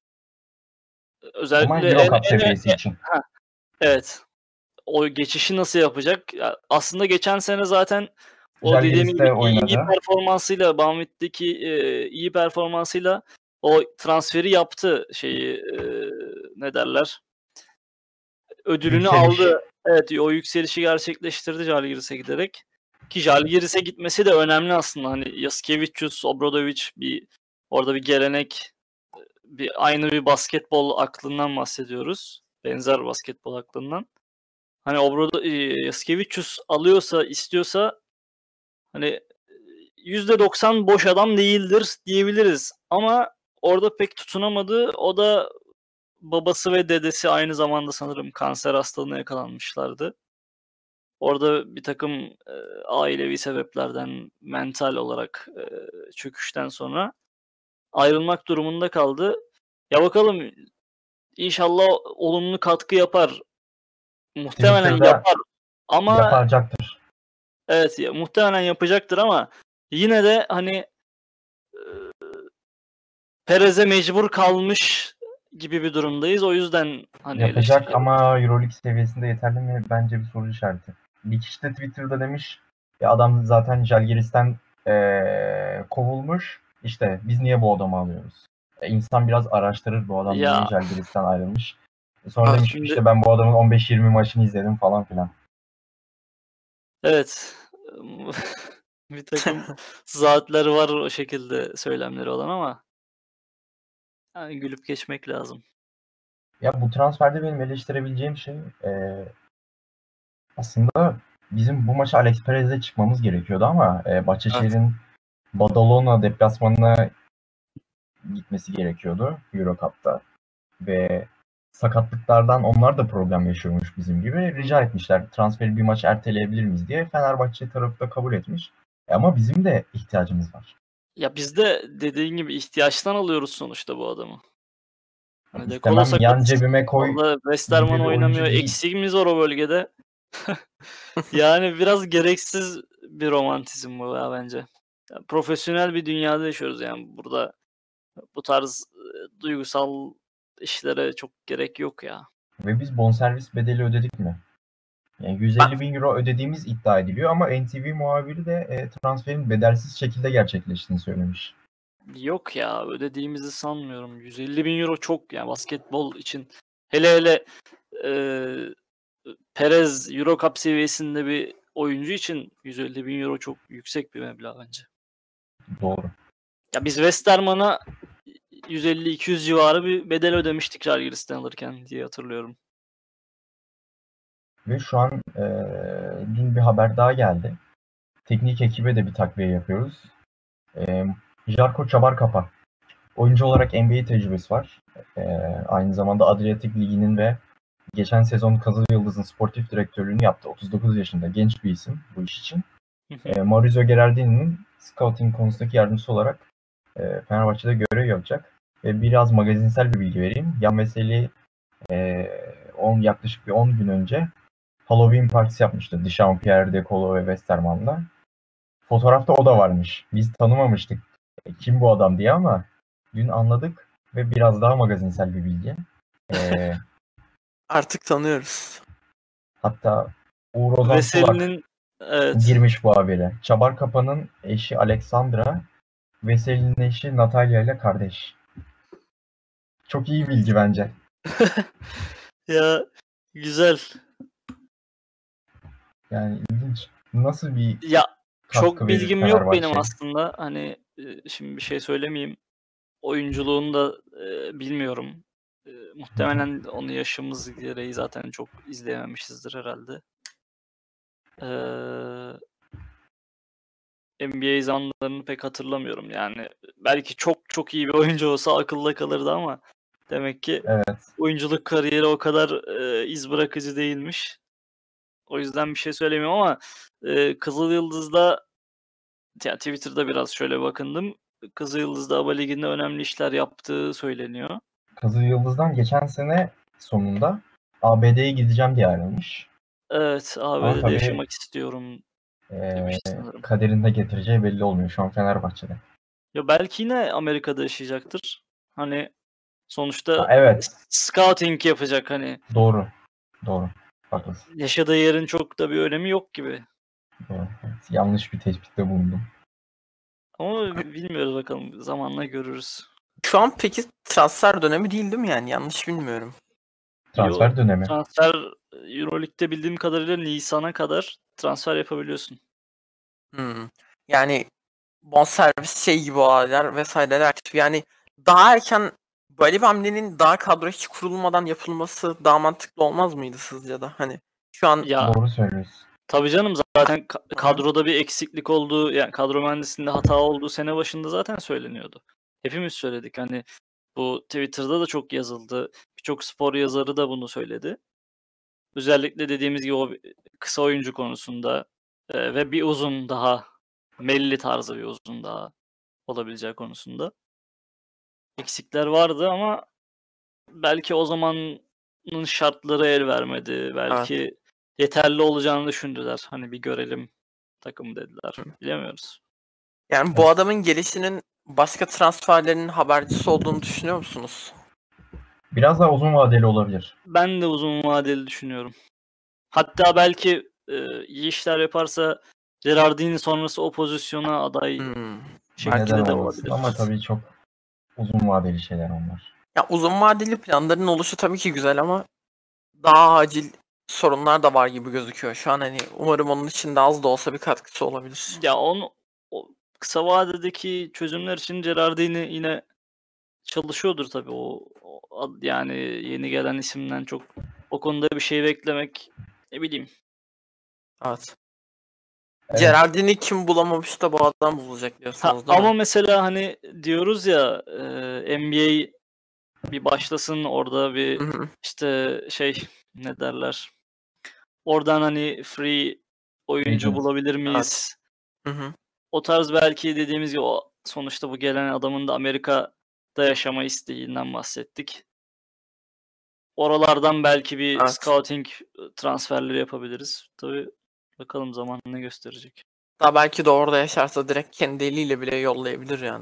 Ama Özellikle Euro en, Cup en, seviyesi için. ha, evet. O geçişi nasıl yapacak? Ya aslında geçen sene zaten o dediğim gibi Žalgiris'te iyi, iyi oynadı. performansıyla Banvit'teki e, iyi performansıyla o transferi yaptı şeyi e, ne derler? Ödülünü Yükseliş. aldı. Evet, o yükselişi gerçekleştirdi Žalgiris'e giderek. Ki Žalgiris'e gitmesi de önemli aslında. Hani Jaskevicius, Obradovic bir orada bir gelenek, bir aynı bir basketbol aklından bahsediyoruz. Benzer basketbol aklından. Hani Obrado eee, Jaskevicius alıyorsa, istiyorsa hani yüzde doksan boş adam değildir diyebiliriz. Ama orada pek tutunamadı. O da babası ve dedesi aynı zamanda sanırım kanser hastalığına yakalanmışlardı. Orada bir takım e, ailevi sebeplerden mental olarak e, çöküşten sonra ayrılmak durumunda kaldı. Ya bakalım inşallah olumlu katkı yapar. Muhtemelen Twitter'da yapar ama yapacaktır. evet ya, muhtemelen yapacaktır ama yine de hani e, Perez'e mecbur kalmış gibi bir durumdayız. O yüzden hani Yapacak eleştiriyorum. ama Euroleague seviyesinde yeterli mi? Bence bir soru işareti. Bir kişi de Twitter'da demiş ya adam zaten Žalgiris'ten eee, kovulmuş. İşte biz niye bu adamı alıyoruz? E, insan biraz araştırır bu adam niye Ya Žalgiris'ten ayrılmış. E, Sonra Evet. demiş şimdi işte ben bu adamın on beş yirmi maçını izledim falan filan. evet bir takım saatleri var o şekilde söylemleri olan ama yani gülüp geçmek lazım. Ya bu transferde benim eleştirebileceğim şey eee, aslında bizim bu maça Alex Perez'le çıkmamız gerekiyordu ama e, Evet. Başakşehir'in Badalona deplasmanına gitmesi gerekiyordu Euro Cup'ta ve sakatlıklardan onlar da problem yaşıyormuş bizim gibi. Rica etmişler transferi bir maç erteleyebilir miyiz diye. Fenerbahçe tarafı da kabul etmiş. E ama bizim de ihtiyacımız var. Ya biz de dediğin gibi ihtiyaçtan alıyoruz sonuçta bu adamı. Hani De Colo İstemem yan sakat. cebime koy Orada gibi Westerman bir oynamıyor. oyuncu değil. Eksiğimiz var o bölgede. Yani biraz gereksiz bir romantizm bu ya bence. Ya profesyonel bir dünyada yaşıyoruz yani burada bu tarz e, duygusal işlere çok gerek yok ya. Ve biz bonservis bedeli ödedik mi? Yani yüz Ben elli bin euro ödediğimiz iddia ediliyor ama N T V muhabiri de e, transferin bedelsiz şekilde gerçekleştiğini söylemiş. Yok ya ödediğimizi sanmıyorum. yüz elli bin euro çok yani basketbol için. Hele hele e, Perez Euro Cup seviyesinde bir oyuncu için yüz elli bin euro çok yüksek bir meblağ bence. Doğru. Ya biz Westerman'a yüz elli iki yüz civarı bir bedel ödemiştik Žalgiris'ten alırken diye hatırlıyorum. Ve şu an e, dün bir haber daha geldi. Teknik ekibe de bir takviye yapıyoruz. E, Jarko Çabarkapa. Oyuncu olarak N B A tecrübesi var. E, aynı zamanda Adriyatik Ligi'nin ve geçen sezon Kızıl Yıldız'ın sportif direktörlüğünü yaptı. otuz dokuz yaşında genç bir isim bu iş için. E, Maurizio Gerardini'nin scouting konusundaki yardımcısı olarak e, Fenerbahçe'de görev yapacak. Ve biraz magazinsel bir bilgi vereyim. Yan Veseli e, on, yaklaşık bir on gün önce Halloween partisi yapmıştı. Dechampierre, De Colo ve Westerman'la. Fotoğrafta o da varmış. Biz tanımamıştık e, kim bu adam diye ama dün anladık ve biraz daha magazinsel bir bilgi. Ee, artık tanıyoruz. hatta Uğur Ozan Kulak Veseli'nin evet. girmiş bu habere. Çabarkapa'nın eşi Alexandra, Veseli'nin eşi Natalya ile kardeş. Çok iyi bilgi bence. Ya güzel. Yani ilginç. Nasıl bir Ya Çok katkı verir bilgim yok benim Fenerbahçe'ye. aslında. Hani e, şimdi bir şey söylemeyeyim. Oyunculuğunu da e, bilmiyorum. E, muhtemelen onu yaşımız gereği zaten çok izleyememişizdir herhalde. Eee N B A zamanlarını pek hatırlamıyorum yani. Belki çok çok iyi bir oyuncu olsa akılda kalırdı ama demek ki Evet. oyunculuk kariyeri o kadar e, iz bırakıcı değilmiş. O yüzden bir şey söylemiyorum ama e, Kızıl Yıldız'da ya Twitter'da biraz şöyle bakındım. Kızıl Yıldız'da A B A Ligi'nde önemli işler yaptığı söyleniyor. Kızıl Yıldız'dan geçen sene sonunda A B D'ye gideceğim diye ayrılmış. Evet, Ama A B D'de tabii yaşamak istiyorum e, demiş sanırım. kaderinde getireceği belli olmuyor şu an Fenerbahçe'de. Ya belki yine Amerika'da yaşayacaktır. Hani sonuçta Ha, evet. scouting yapacak hani. Doğru. Doğru. Haklısın. Yaşadığı yerin çok da bir önemi yok gibi. Doğru. Evet. Yanlış bir tespitte bulundum. Ama bilmiyoruz bakalım. Zamanla görürüz. Şu an peki transfer dönemi değil değil mi yani? Yanlış bilmiyorum. Transfer Yo, dönemi. Transfer Euroleague'de bildiğim kadarıyla Nisan'a kadar transfer yapabiliyorsun. Hmm. Yani bonservis şey gibi olaylar vesaireler aktif. Yani daha erken böyle bir hamlenin daha kadro hiç kurulmadan yapılması daha mantıklı olmaz mıydı sizce de? Hani şu an Ya Doğru söylüyorsun. tabii canım zaten ka- kadroda bir eksiklik olduğu yani kadro mühendisliğinde hata olduğu sene başında zaten söyleniyordu. Hepimiz söyledik hani bu Twitter'da da çok yazıldı. Birçok spor yazarı da bunu söyledi. Özellikle dediğimiz gibi o kısa oyuncu konusunda e, ve bir uzun daha Melli tarzı bir uzun daha olabileceği konusunda eksikler vardı ama belki o zamanın şartları el vermedi. Belki yeterli olacağını düşündüler. Hani bir görelim takım dediler. Bilemiyoruz. yani bu adamın gelişinin başka transferlerin habercisi olduğunu düşünüyor musunuz? Biraz daha uzun vadeli olabilir. Ben de uzun vadeli düşünüyorum. Hatta belki e, iyi işler yaparsa Gerardini sonrası o pozisyona aday Hmm. şeklinde Neden de olmasın? olabilir. Ama tabii çok uzun vadeli şeyler onlar. Ya uzun vadeli planların oluşu tabii ki güzel ama daha acil sorunlar da var gibi gözüküyor. Şu an hani umarım onun için de az da olsa bir katkısı olabilir. Ya onu o kısa vadedeki çözümler için Gerardini yine çalışıyordur tabii o, o ad- yani yeni gelen isimden çok o konuda bir şey beklemek ne bileyim. Evet. Evet. Gerardini kim bulamamış da bu adam bulacak Ha, diyorsunuz değil ama mi? mesela hani diyoruz ya e, N B A bir başlasın orada bir Hı hı. işte şey ne derler oradan hani free oyuncu Agent. bulabilir Evet. miyiz? Hı hı. O tarz belki dediğimiz gibi o sonuçta bu gelen adamın da Amerika'da yaşama isteğinden bahsettik. Oralardan belki bir Evet. scouting transferleri yapabiliriz. Tabii bakalım zaman ne gösterecek. Daha belki de orada yaşarsa direkt kendi eliyle bile yollayabilir yani.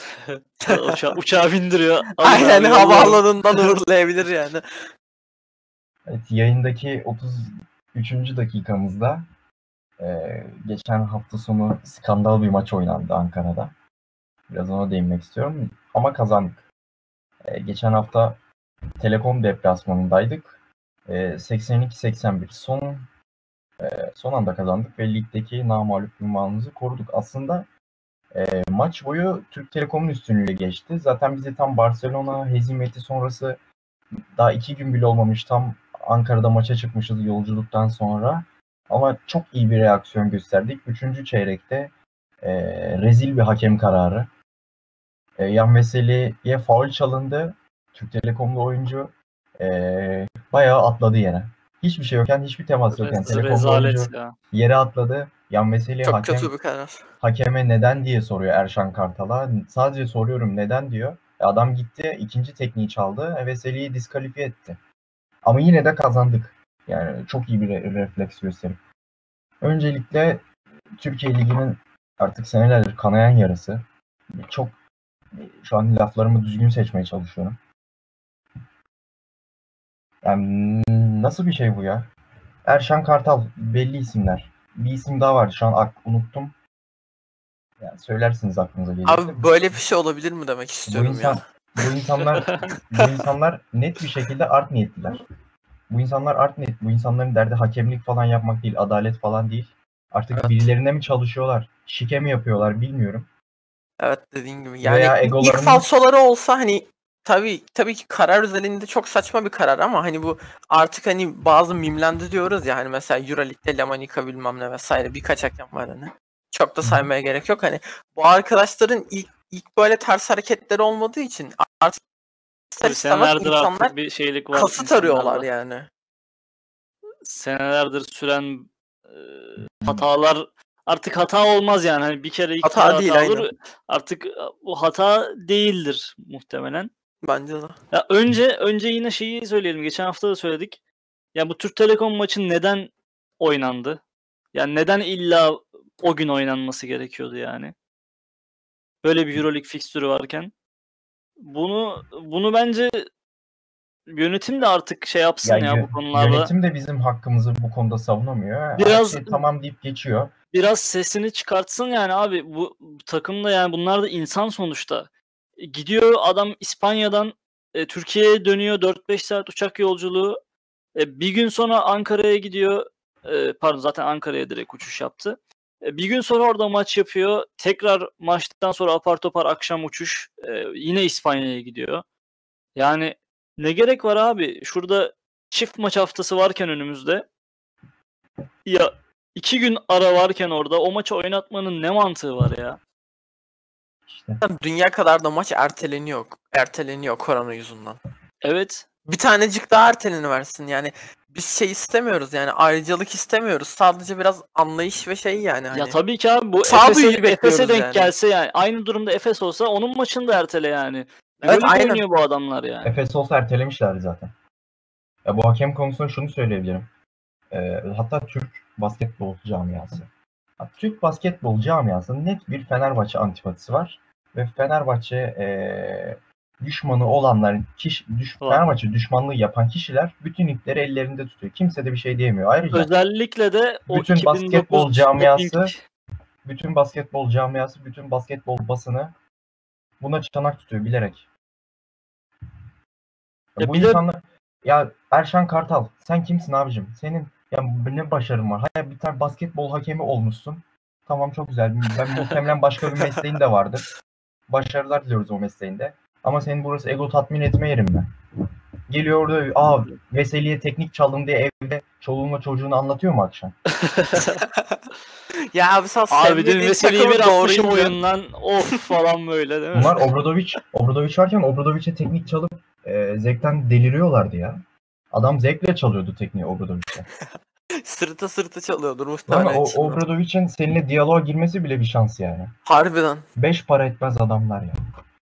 Uça uçağa bindiriyor. Alın Aynen abi yolluyorum. havaalanından uğurlayabilir yani. Evet, yayındaki otuz üçüncü dakikamızda e, geçen hafta sonu skandal bir maç oynandı Ankara'da. Biraz ona değinmek istiyorum ama kazandık. E, geçen hafta Telekom deplasmanındaydık. E, seksen iki seksen bir son e, son anda kazandık ve ligdeki namağlup ünvanımızı koruduk. Aslında e, maç boyu Türk Telekom'un üstünlüğüyle geçti. Zaten bizi tam Barcelona hezimeti sonrası daha iki gün bile olmamış tam Ankara'da maça çıkmışız yolculuktan sonra. Ama çok iyi bir reaksiyon gösterdik. Üçüncü çeyrekte e, rezil bir hakem kararı. E, Yan Veseli'ye faul çalındı. Türk Telekom'lu oyuncu e, bayağı atladı yere. Hiçbir şey yokken, hiçbir temas yokken Rez- Telekom'lu oyuncu rezalet ya. yere atladı. Yan Veseli Çok hakem kötü bir karar. hakeme neden diye soruyor Erşan Kartal'a. Sadece soruyorum neden diyor. E, Adam gitti ikinci tekniği çaldı. E, Veseli'yi diskalifiye etti. Ama yine de kazandık. Yani çok iyi bir re- refleks gösterip. Öncelikle Türkiye Ligi'nin artık senelerdir kanayan yarası. Çok şu an laflarımı düzgün seçmeye çalışıyorum. Yani nasıl bir şey bu ya? Erşan Kartal belli isimler. Bir isim daha var şu an ak- unuttum. Yani söylersiniz aklınıza gelirse. Abi böyle bir şey olabilir mi demek Bu istiyorum insan ya. bu insanlar bu insanlar net bir şekilde art niyetliler. Bu insanlar art niyet. Bu insanların derdi hakemlik falan yapmak değil, adalet falan değil. Artık Evet. birilerine mi çalışıyorlar, şike mi yapıyorlar bilmiyorum. Evet, dediğin gibi. Yani Veya ilk egolarının- falsoları olsa hani tabii tabii ki karar özelinde çok saçma bir karar ama hani bu artık hani bazı mimlendi diyoruz ya, hani mesela Euroleague'de Lamanika bilmem ne vesaire birkaç hakem var hani. Çok da Hı hı. saymaya gerek yok. Hani bu arkadaşların ilk ilk böyle ters hareketleri olmadığı için artık ister Tabii istemez senelerdir insanlar artık bir şeylik var kasıt arıyorlar insanlarda. yani. Senelerdir süren e, hatalar artık hata olmaz yani. Hani bir kere iki Hata kere değil, hata olur. aynen. Artık bu hata değildir muhtemelen. Bence de. Ya önce önce yine şeyi söyleyelim. Geçen hafta da söyledik. Ya bu Türk Telekom maçı neden oynandı? Yani neden illa o gün oynanması gerekiyordu yani? Böyle bir EuroLeague fikstürü varken. Bunu bunu bence yönetim de artık şey yapsın Ya ya yö- bu konularda. yönetim de bizim hakkımızı bu konuda savunamıyor. Her Biraz şey tamam deyip geçiyor. biraz sesini çıkartsın yani abi. Bu, bu takımda yani bunlar da insan sonuçta. E, Gidiyor adam İspanya'dan e, Türkiye'ye dönüyor dört beş saat uçak yolculuğu. E, bir gün sonra Ankara'ya gidiyor. E, pardon zaten Ankara'ya direkt uçuş yaptı. E, bir gün sonra orada maç yapıyor. Tekrar maçtan sonra apar topar akşam uçuş. E, yine İspanya'ya gidiyor. Yani ne gerek var abi? Şurada çift maç haftası varken önümüzde. Ya iki gün ara varken orada o maçı oynatmanın ne mantığı var ya? İşte. Dünya kadar da maç erteleniyor. Erteleniyor korona yüzünden. Evet. Bir tanecik daha erteleniversin yani. Biz şey istemiyoruz yani, ayrıcalık istemiyoruz. Sadece biraz anlayış ve şey yani hani. Ya tabii ki abi bu Sağduyuyu Efes'e bekliyoruz Efes'e denk yani. gelse yani aynı durumda Efes olsa onun maçını da ertele yani. Evet, Euroleague aynen. oynuyor bu adamlar yani. Efes olsa ertelemişlerdi zaten. Ya bu hakem konusunda şunu söyleyebilirim. Ee, hatta Türk basketbol camiası. Ha, Türk basketbol camiasının net bir Fenerbahçe antipatisi var. Ve Fenerbahçe ee, düşmanı olanlar, kişi, düş, Var. Fenerbahçe düşmanlığı yapan kişiler bütün ipleri ellerinde tutuyor. Kimse de bir şey diyemiyor. Ayrıca Özellikle de o bütün iki bin basketbol dokuz camiası, doping bütün basketbol camiası, bütün basketbol basını buna çanak tutuyor bilerek. Ya Ya bu bir de insanlar, ya Erşan Kartal sen kimsin abicim? Senin ya ne başarın var? Hayır, bir tane basketbol hakemi olmuşsun. Tamam, çok güzel. Ben muhtemelen başka bir mesleğin de vardır. Başarılar diliyoruz o mesleğinde. Ama senin burası ego tatmin etme yerin mi? Geliyor orada, aa Veseli'ye teknik çaldım diye evde çoluğunla çocuğunu anlatıyor mu akşam? Ya abi sen abi dün sevmediğin Veseli'yi takımı bir atmışım doğrayınca oyundan of falan böyle değil mi? Bunlar Obradovic, Obradovic varken Obradovic'e teknik çalıp e, zevkten deliriyorlardı ya. Adam zevkle çalıyordu tekniği Obradovic'e. sırıta sırıta çalıyordur Lan muhtemelen o içinden. Obradovic'in seninle diyaloğa girmesi bile bir şans yani. Harbiden. Beş para etmez adamlar ya.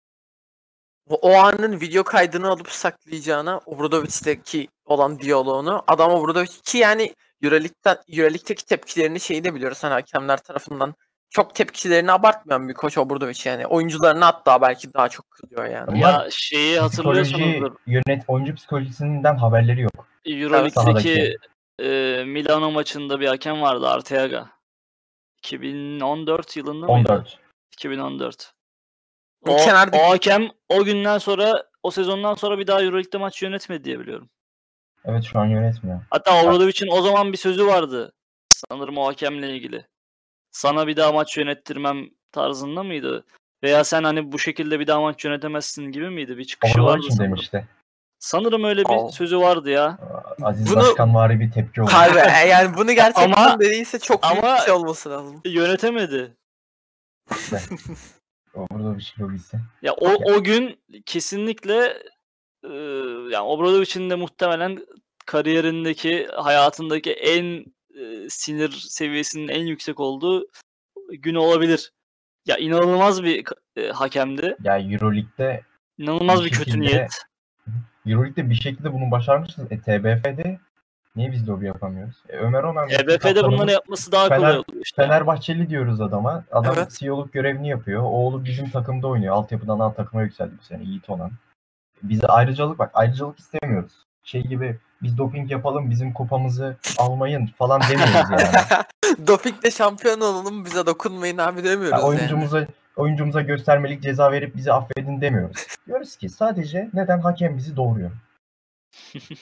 O, o anın video kaydını alıp saklayacağına Obradovic'teki olan diyaloğunu adam Obradovic ki yani Euroleague'den, Euroleague'deki tepkilerini şeyi de biliyoruz hani hakemler tarafından çok tepkilerini abartmayan bir koç Obradovic yani. Oyuncularına hatta belki daha çok kızıyor yani. Ama Ya şeyi Psikoloji, hatırlıyorsunuzdur. yönet, oyuncu psikolojisinden haberleri yok. Euroleague'deki e, Milano maçında bir hakem vardı Arteaga. iki bin on dört yılında on mıydı? dört. iki bin on dört. O O, kenardaki- o hakem o günden sonra o sezondan sonra bir daha Euroleague'de maç yönetmedi diye biliyorum. Evet, şu an yönetmiyor. Hatta Obradovic'in o zaman bir sözü vardı. Sanırım o hakemle ilgili. Sana bir daha maç yönettirmem tarzında mıydı? Veya sen hani bu şekilde bir daha maç yönetemezsin gibi miydi? Bir çıkışı vardı Obradovic mi sanırım. demişti? Sanırım öyle bir Oo. sözü vardı ya. Aziz Bunu- Başkanvari bir tepki oldu. Harbi e, yani bunu gerçekten Ama- dediyse çok büyük ama- bir şey olması lazım. Yönetemedi. İşte. Obradovic lobisi. Ya o o gün kesinlikle e, yani Obradovic'in de muhtemelen kariyerindeki, hayatındaki en e, sinir seviyesinin en yüksek olduğu gün olabilir. Ya inanılmaz bir e, hakemdi. Ya Euroleague'de İnanılmaz Bir bir kötü şekilde- niyet. Euroleague'de bir şekilde bunu başarmışız. E, T B F'de niye biz lobi yapamıyoruz? E, Ömer Onan E B F'de bunları yapması daha Fener- kolay oluyor işte. yani. Fenerbahçeli diyoruz adama. Adam Evet. C E O'luk görevini yapıyor. Oğlu bizim takımda oynuyor. Altyapıdan A takıma yükseldi bu sene. Yiğit olan. Bize ayrıcalık bak. Ayrıcalık istemiyoruz. Şey gibi biz doping yapalım, bizim kupamızı almayın falan demiyoruz yani. Doping'de şampiyon olalım bize dokunmayın abi demiyoruz Ya yani. oyuncumuza oyuncumuza göstermelik ceza verip bizi affedin demiyoruz. Diyoruz ki sadece neden hakem bizi doğuruyor?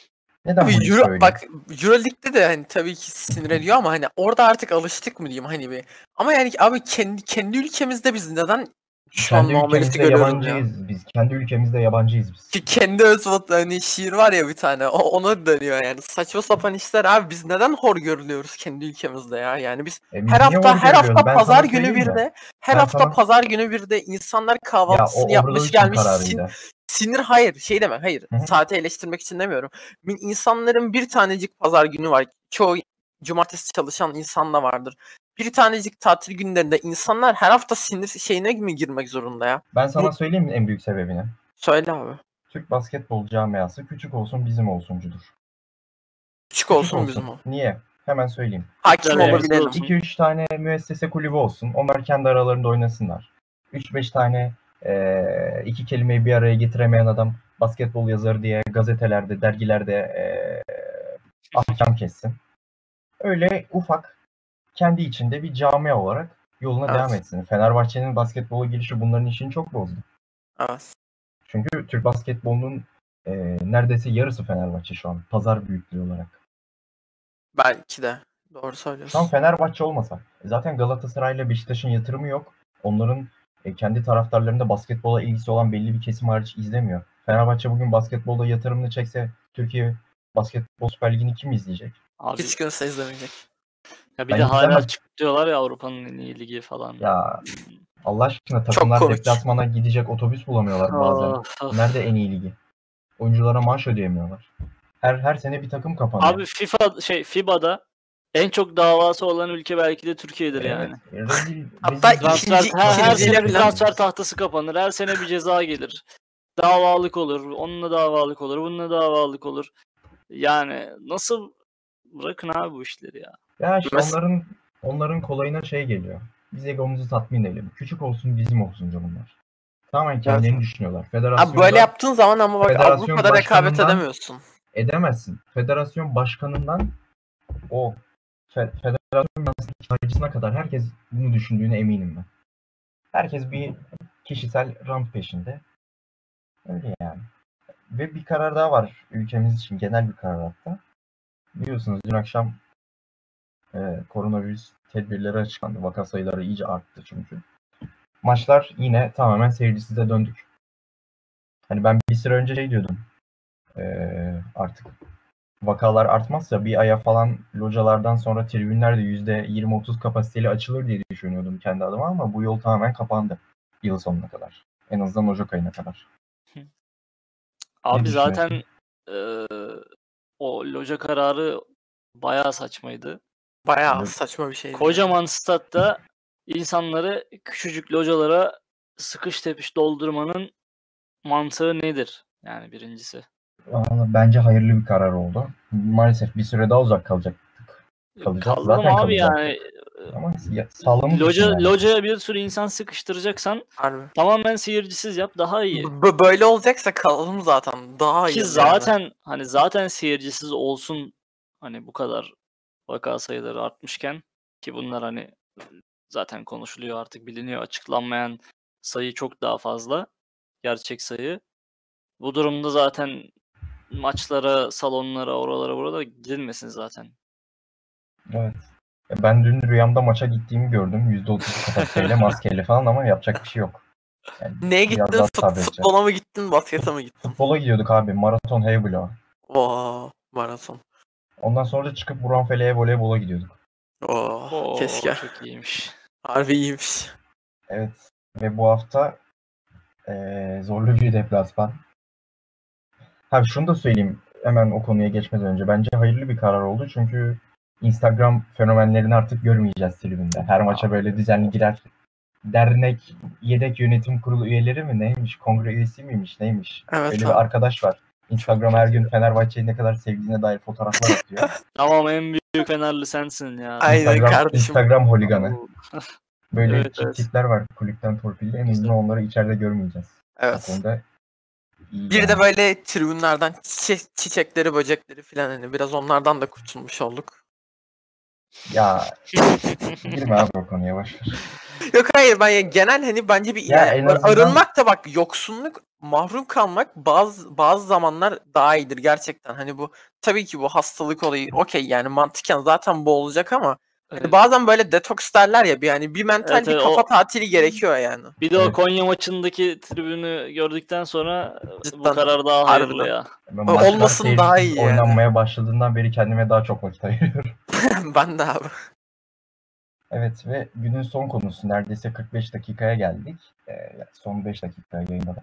Neden Abi bunu Euro, söyleyeyim? bak Euroleague'de de hani tabii ki sinir ediyor ama hani orada artık alıştık mı diyeyim hani bir. Ama yani abi kendi kendi ülkemizde biz neden şu an Kendi muamelesi ülkemizde görüyoruz ya? yabancıyız biz. Kendi ülkemizde yabancıyız biz. Ki kendi öz vatan hani şiir var ya bir tane o ona dönüyor yani. Saçma sapan işler abi biz neden hor görülüyoruz kendi ülkemizde ya? Yani biz E, biz her niye hafta hor her görülüyoruz? hafta Ben pazar sana günü söyleyeyim mi? birde her Ben hafta sana pazar günü birde insanlar ya kahvaltısını o yapmış Obradoviç'in gelmiş sin, kararıydı. sinir hayır şey demek hayır Hı hı. saati eleştirmek için demiyorum. Min- İnsanların bir tanecik pazar günü var. Çoğu cumartesi çalışan insan da vardır. Bir tanecik tatil günlerinde insanlar her hafta sinir şeyine mi girmek zorunda ya? Ben sana Bu söyleyeyim mi en büyük sebebini? söyle abi. Türk basketbol camiası küçük olsun bizim olsuncudur. Küçük Küçük olsun bizim olsun. o. Niye? Hemen söyleyeyim. Hakim Güzel yerimiz olabilelim. olsun. iki üç tane müessese kulübü olsun. Onlar kendi aralarında oynasınlar. üç beş tane eee, iki kelimeyi bir araya getiremeyen adam basketbol yazarı diye gazetelerde, dergilerde eee ahkam kessin. Öyle ufak kendi içinde bir camia olarak yoluna Evet. devam etsin. Fenerbahçe'nin basketbola girişi bunların işini çok bozdu. Evet. Çünkü Türk basketbolunun eee, neredeyse yarısı Fenerbahçe şu an. Pazar büyüklüğü olarak. Belki de. Doğru Şu an söylüyorsun. Fenerbahçe olmasa zaten Galatasaray'la Beşiktaş'ın yatırımı yok. Onların e, kendi taraftarlarında basketbola ilgisi olan belli bir kesim hariç izlemiyor. Fenerbahçe bugün basketbolda yatırımını çekse Türkiye Basketbol Süper Ligi'ni kim izleyecek? Abi Hiç kimse izlemeyecek. ya bir Ben de hala izlemem. çıkıp diyorlar ya Avrupa'nın en iyi ligi falan. Ya Allah aşkına Çok takımlar komik. deplasmana gidecek otobüs bulamıyorlar bazen. Of, of. Nerede en iyi ligi? Oyunculara maaş ödeyemiyorlar. Her her sene bir takım kapanıyor. Abi FIFA şey FIBA'da en çok davası olan ülke belki de Türkiye'dir Evet, yani. rezil, Hatta rezil bir- Transfer İkinci- her, her ikinciyle sene bir falan- transfer tahtası kapanır. Her sene bir ceza gelir. Davalık olur. Onunla davalık olur. Bununla davalık olur. Yani nasıl bırakın abi bu işleri ya. Ya işte Mes- onların onların kolayına şey geliyor. Biz egomuzu tatmin edelim. Küçük olsun bizim olsunca bunlar. Tamamen kendilerini düşünüyorlar. Abi Federasyonda böyle yaptığın zaman ama bak Federasyon Avrupa'da rekabet başkanından- edemiyorsun. edemezsin. Federasyon başkanından o fe- federasyon yöneticine kadar herkes bunu düşündüğüne eminim ben. Herkes bir kişisel rant peşinde. Öyle yani. Ve bir karar daha var ülkemiz için. Genel bir karar hatta. Biliyorsunuz dün akşam e, koronavirüs tedbirleri açıklandı. Vaka sayıları iyice arttı çünkü. Maçlar yine tamamen seyircisize döndük. Hani ben bir süre önce şey diyordum. Ee, artık vakalar artmazsa bir aya falan localardan sonra tribünler de yüzde yirmi otuz kapasiteli açılır diye düşünüyordum kendi adıma ama bu yol tamamen kapandı yıl sonuna kadar. En azından Ocak ayına kadar. Abi düşünüyorsun? zaten eee, o loca kararı bayağı saçmaydı. Bayağı Evet. saçma bir şeydi. Kocaman statta insanları küçücük localara sıkış tepiş doldurmanın mantığı nedir? Yani birincisi. Vallahi bence hayırlı bir karar oldu. Maalesef bir süre daha uzak kalacaktık. Kalacağız. Kalalım Zaten abi kalacaktık. yani. Ama ya, sağlamız için Loca, yani. locaya bir sürü insan sıkıştıracaksan Harbi. tamamen seyircisiz yap daha iyi. B- böyle olacaksa kalalım zaten. Daha iyi. Ki yani. zaten hani zaten seyircisiz olsun hani bu kadar vaka sayıları artmışken ki bunlar hani zaten konuşuluyor artık biliniyor açıklanmayan sayı çok daha fazla gerçek sayı. Bu durumda zaten maçlara, salonlara, oralara burada gidilmesin zaten. Evet. Ben dün rüyamda maça gittiğimi gördüm. yüzde otuz kapasiteyle maskeyle falan ama yapacak bir şey yok. Yani Neye biraz gittin? daha Fut- sabredeceğim. futbola mı gittin? Baskete mi gittin? Futbola gidiyorduk abi. Maraton Heyblo. Oo, maraton. Ondan sonra da çıkıp Buranfele'ye voleybola gidiyorduk. Oo, Oo, keşke. çok iyiymiş. Harbi iyiymiş. Evet. Ve bu hafta eee, zorlu bir deplasman. Abi şunu da söyleyeyim hemen o konuya geçmeden önce. Bence hayırlı bir karar oldu. Çünkü Instagram fenomenlerini artık görmeyeceğiz tribünde. Her maça böyle düzenli girer. Dernek yedek yönetim kurulu üyeleri mi neymiş? Kongre üyesi miymiş neymiş? Evet Öyle abi. bir arkadaş var. Instagram her gün Fenerbahçe'yi ne kadar sevdiğine dair fotoğraflar atıyor. Tamam en büyük Fenerli sensin ya. Aynen Instagram, kardeşim. Instagram holiganı. Böyle Evet, tip evet. tipler var kulüpten torpilli. En azından onları içeride görmeyeceğiz. O Evet. konuda iyi Bir yani. de böyle tribünlerden çiçek, çiçekleri, böcekleri filan hani biraz onlardan da kurtulmuş olduk. Ya girme abi o konuya boş ver. Yok hayır ben ya genel hani bence bir Ya yani en azından- arınmak da bak yoksunluk mahrum kalmak bazı bazı zamanlar daha iyidir gerçekten. Hani bu tabii ki bu hastalık olayı okey yani mantıken zaten bu olacak ama hani Evet. bazen böyle detoks derler ya bir yani bir mental Evet, bir evet, kafa o- tatili gerekiyor yani. Bir de o Evet. Konya maçındaki tribünü gördükten sonra bu Cidden, karar daha hayırlı harbiden. ya. Ben Ö- maçlar olmasın daha seyircisiz iyi yani. oynanmaya başladığından beri kendime daha çok vakit ayırıyorum. Ben de abi. Evet ve günün son konusu neredeyse kırk beş dakikaya geldik. Ee, son beş dakika yayında da.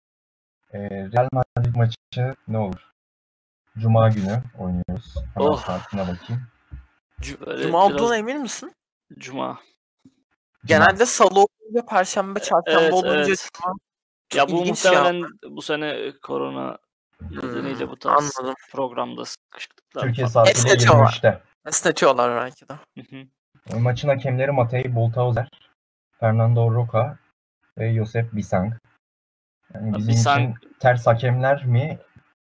Ee, Real Madrid maçı ne olur? Cuma günü oynuyoruz. Hemen Oh. saatine bakayım. C- Böyle Cuma biraz olduğuna emin misin? Cuma. Genelde salı olunca perşembe, çarşamba Evet, olunca evet. cuma. Ya bu İlginç ya. muhtemelen bu sene korona nedeniyle Hmm, bu tarz anladım. programda sıkışıklıklar Türkiye falan. saatiyle Esnetiyorlar. yirmi üçte. Esnetiyorlar belki de. Hı hı. E, Maçın hakemleri Matei Boltauzer, Fernando Roca ve Josep Bisang. Yani bizim Bisang- için ters hakemler mi?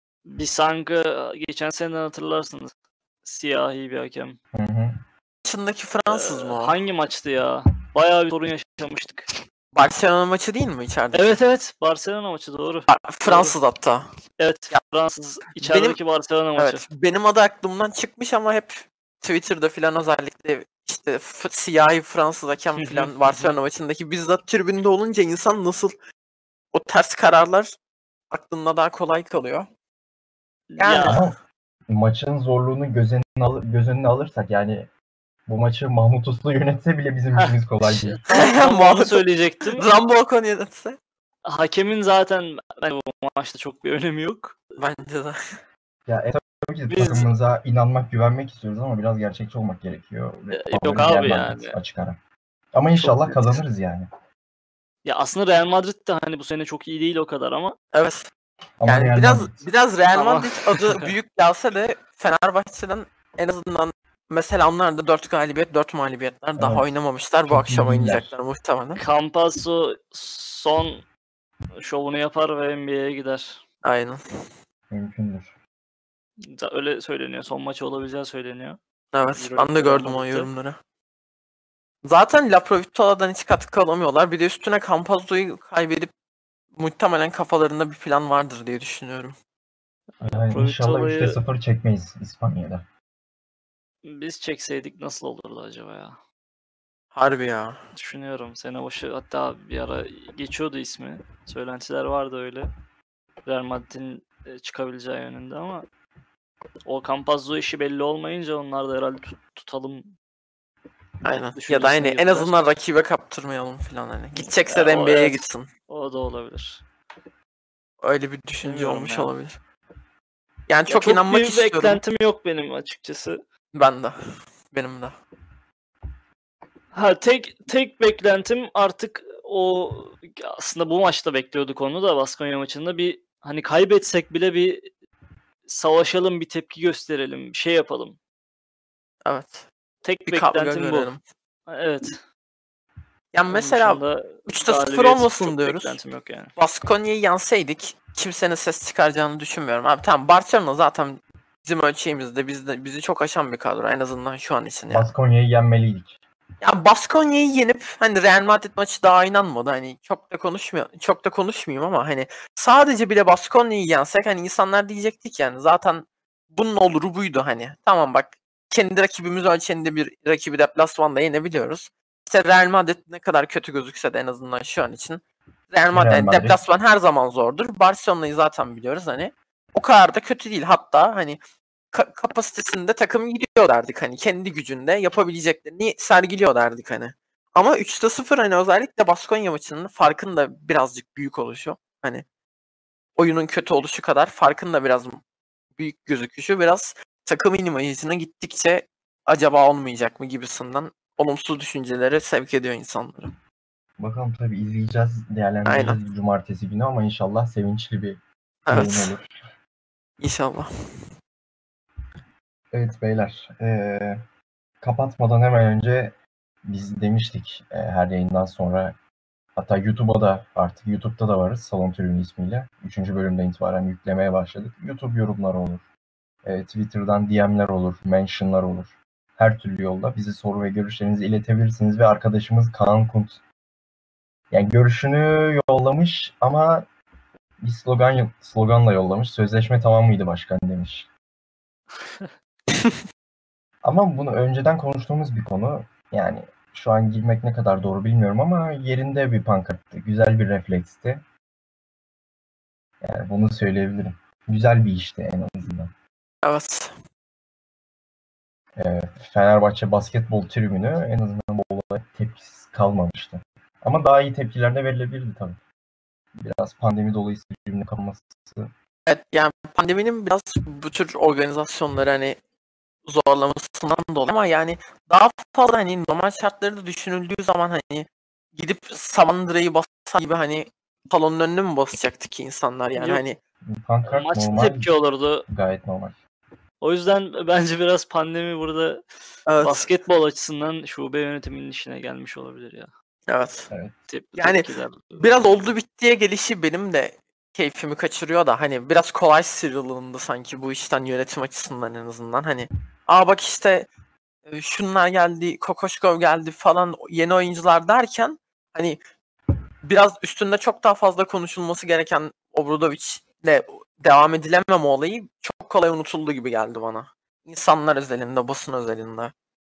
Bisang'ı geçen seneden hatırlarsınız. Siyahi bir hakem. Hı hı. Maçındaki Fransız Ee, mı o? hangi maçtı ya? Bayağı bir sorun yaşamıştık. Barcelona maçı değil mi içerideki? Evet evet, Barcelona maçı doğru. Ha, Fransız hatta. Evet, Ya, Fransız içerideki Barcelona maçı. Evet. Benim adı aklımdan çıkmış ama hep Twitter'da filan özellikle işte f- siyahi Fransız hakem Hı hı, filan hı Barcelona hı. maçındaki bizzat tribünde olunca insan nasıl o ters kararlar aklında daha kolay kalıyor. Yani Ya Ama maçın zorluğunu göz önüne, al- göz önüne alırsak yani bu maçı Mahmut Uslu yönetse bile bizim Heh, işimiz kolay ş- değil. tam, tam onu Mahmut- söyleyecektim. Rambo Ocon yönetse Hakemin zaten bence bu maçta çok bir önemi yok. bence de. Ya e, tabii ki de Biz- takımımıza inanmak, güvenmek istiyoruz ama biraz gerçekçi olmak gerekiyor. Ve E, yok favori abi Real Madrid yani. açık ara. Ama inşallah net. kazanırız yani. Ya aslında Real Madrid de hani bu sene çok iyi değil o kadar ama Evet. Ama Yani Real biraz Madrid. biraz Real Ama- Madrid adı büyük gelse de Fenerbahçe'den en azından mesela onlar da dört galibiyet dört mağlubiyetler daha Evet. oynamamışlar. Bu Çok akşam iyi değiller. oynayacaklar muhtemelen. Campazzo son şovunu yapar ve N B A'ye gider. Aynen. Mümkündür. Öyle söyleniyor. Son maçı olabileceği söyleniyor. Evet. Euro Ben de League'de Real gördüm o Madrid'de. yorumları. Zaten La Provitola'dan hiç katkı alamıyorlar. Bir de üstüne Campazzo'yu kaybedip muhtemelen kafalarında bir plan vardır diye düşünüyorum. Yani inşallah Provitola'yı üçte sıfır çekmeyiz İspanya'da. biz çekseydik nasıl olurdu acaba ya? Harbi ya. Düşünüyorum. Sene başı hatta bir ara geçiyordu ismi. Söylentiler vardı öyle. Real Madrid'in e, çıkabileceği yönünde ama o Campazzo işi belli olmayınca onlar da herhalde tut- tutalım Aynen. Ya da düşüncesine hani en girdiler. azından rakibe kaptırmayalım falan hani. Gidecekse Ya de o N B A'ye evet. gitsin. O da olabilir. Öyle bir düşünce Bilmiyorum olmuş ya. olabilir. Yani Ya çok, çok inanmak büyük bir istiyorum. beklentim yok benim açıkçası. Ben de. Benim de. Ha tek tek beklentim artık o aslında bu maçta bekliyorduk onu da Baskonya maçında bir hani kaybetsek bile bir savaşalım, bir tepki gösterelim, bir şey yapalım. Evet. Tek Bir kavga beklentim bu. görelim. Evet. Yani Onun mesela dışında üçte sıfır galibiyet olmasın çok diyoruz. beklentim yok yani. Baskonya'yı yenseydik kimsenin ses çıkaracağını düşünmüyorum. Abi tamam Barcelona zaten bizim ölçeğimizde bizde bizi çok aşan bir kadro en azından şu an için ya. Baskonya'yı yenmeliydik. Yani Baskonya'yı yenip hani Real Madrid maçı daha oynanmadı. Hani çok da konuşmuyor çok da konuşmayayım ama hani sadece bile Baskonya'yı yensek hani insanlar diyecektik yani zaten bunun oluru buydu hani. Tamam bak kendi rakibimiz ölçeğinde bir rakibi deplasmanda yenebiliyoruz. İşte Real Madrid ne kadar kötü gözükse de en azından şu an için Real Madrid, Real yani Madrid. deplasman her zaman zordur. Barcelona'yı zaten biliyoruz hani. O kadar da kötü değil. Hatta hani ka- kapasitesinde takım gidiyor derdik hani kendi gücünde yapabileceklerini sergiliyor derdik hani. Ama üçte sıfır hani özellikle Baskonya maçının farkın da birazcık büyük oluşu. Hani oyunun kötü oluşu kadar farkın da biraz büyük gözüküşü biraz takımın imajına gittikçe acaba olmayacak mı gibisinden olumsuz düşüncelere sevk ediyor insanları. Bakalım tabii izleyeceğiz, değerlendireceğiz cumartesi günü ama inşallah sevinçli bir yayın Evet. olur. İnşallah. Evet beyler, eee, kapatmadan hemen önce biz demiştik eee, her yayından sonra hatta YouTube'a da artık YouTube'da da varız Salon Tribünü ismiyle. Üçüncü bölümden itibaren yüklemeye başladık. YouTube yorumları olur, eee, Twitter'dan D M'ler olur, mentionlar olur. Her türlü yolda bize soru ve görüşlerinizi iletebilirsiniz ve arkadaşımız Kaan Kunt yani görüşünü yollamış ama bir slogan sloganla yollamış. Sözleşme tamam mıydı başkan demiş. Ama bunu önceden konuştuğumuz bir konu. Yani şu an girmek ne kadar doğru bilmiyorum ama yerinde bir pankarttı. Güzel bir refleksti. Yani bunu söyleyebilirim. Güzel bir işti en azından. Evet. Ee, Fenerbahçe basketbol tribünü en azından bu olaya tepkisiz kalmamıştı. Ama daha iyi tepkiler de verilebilirdi tabii. Biraz pandemi dolayısıyla tribünün kapanması. Evet, yani pandeminin biraz bu tür organizasyonları hani zorlamasından dolayı ama yani daha fazla hani normal şartları düşünüldüğü zaman hani gidip Samandıra'yı basar gibi hani salonun önüne mi basacaktı ki insanlar yani Yok. hani Pankart Maç normal, tepki olurdu. gayet normal. O yüzden bence biraz pandemi burada evet basketbol açısından şube yönetiminin işine gelmiş olabilir ya. evet Tep- yani tepkiler. biraz oldu bittiye gelişi benim de keyfimi kaçırıyor da hani biraz kolay sıyrılındı sanki bu işten yönetim açısından en azından hani aa bak işte e, şunlar geldi, Kokoşkov geldi falan yeni oyuncular derken hani biraz üstünde çok daha fazla konuşulması gereken Obradovic'le devam edilememe olayı çok kolay unutuldu gibi geldi bana. İnsanlar özelinde, basın özelinde.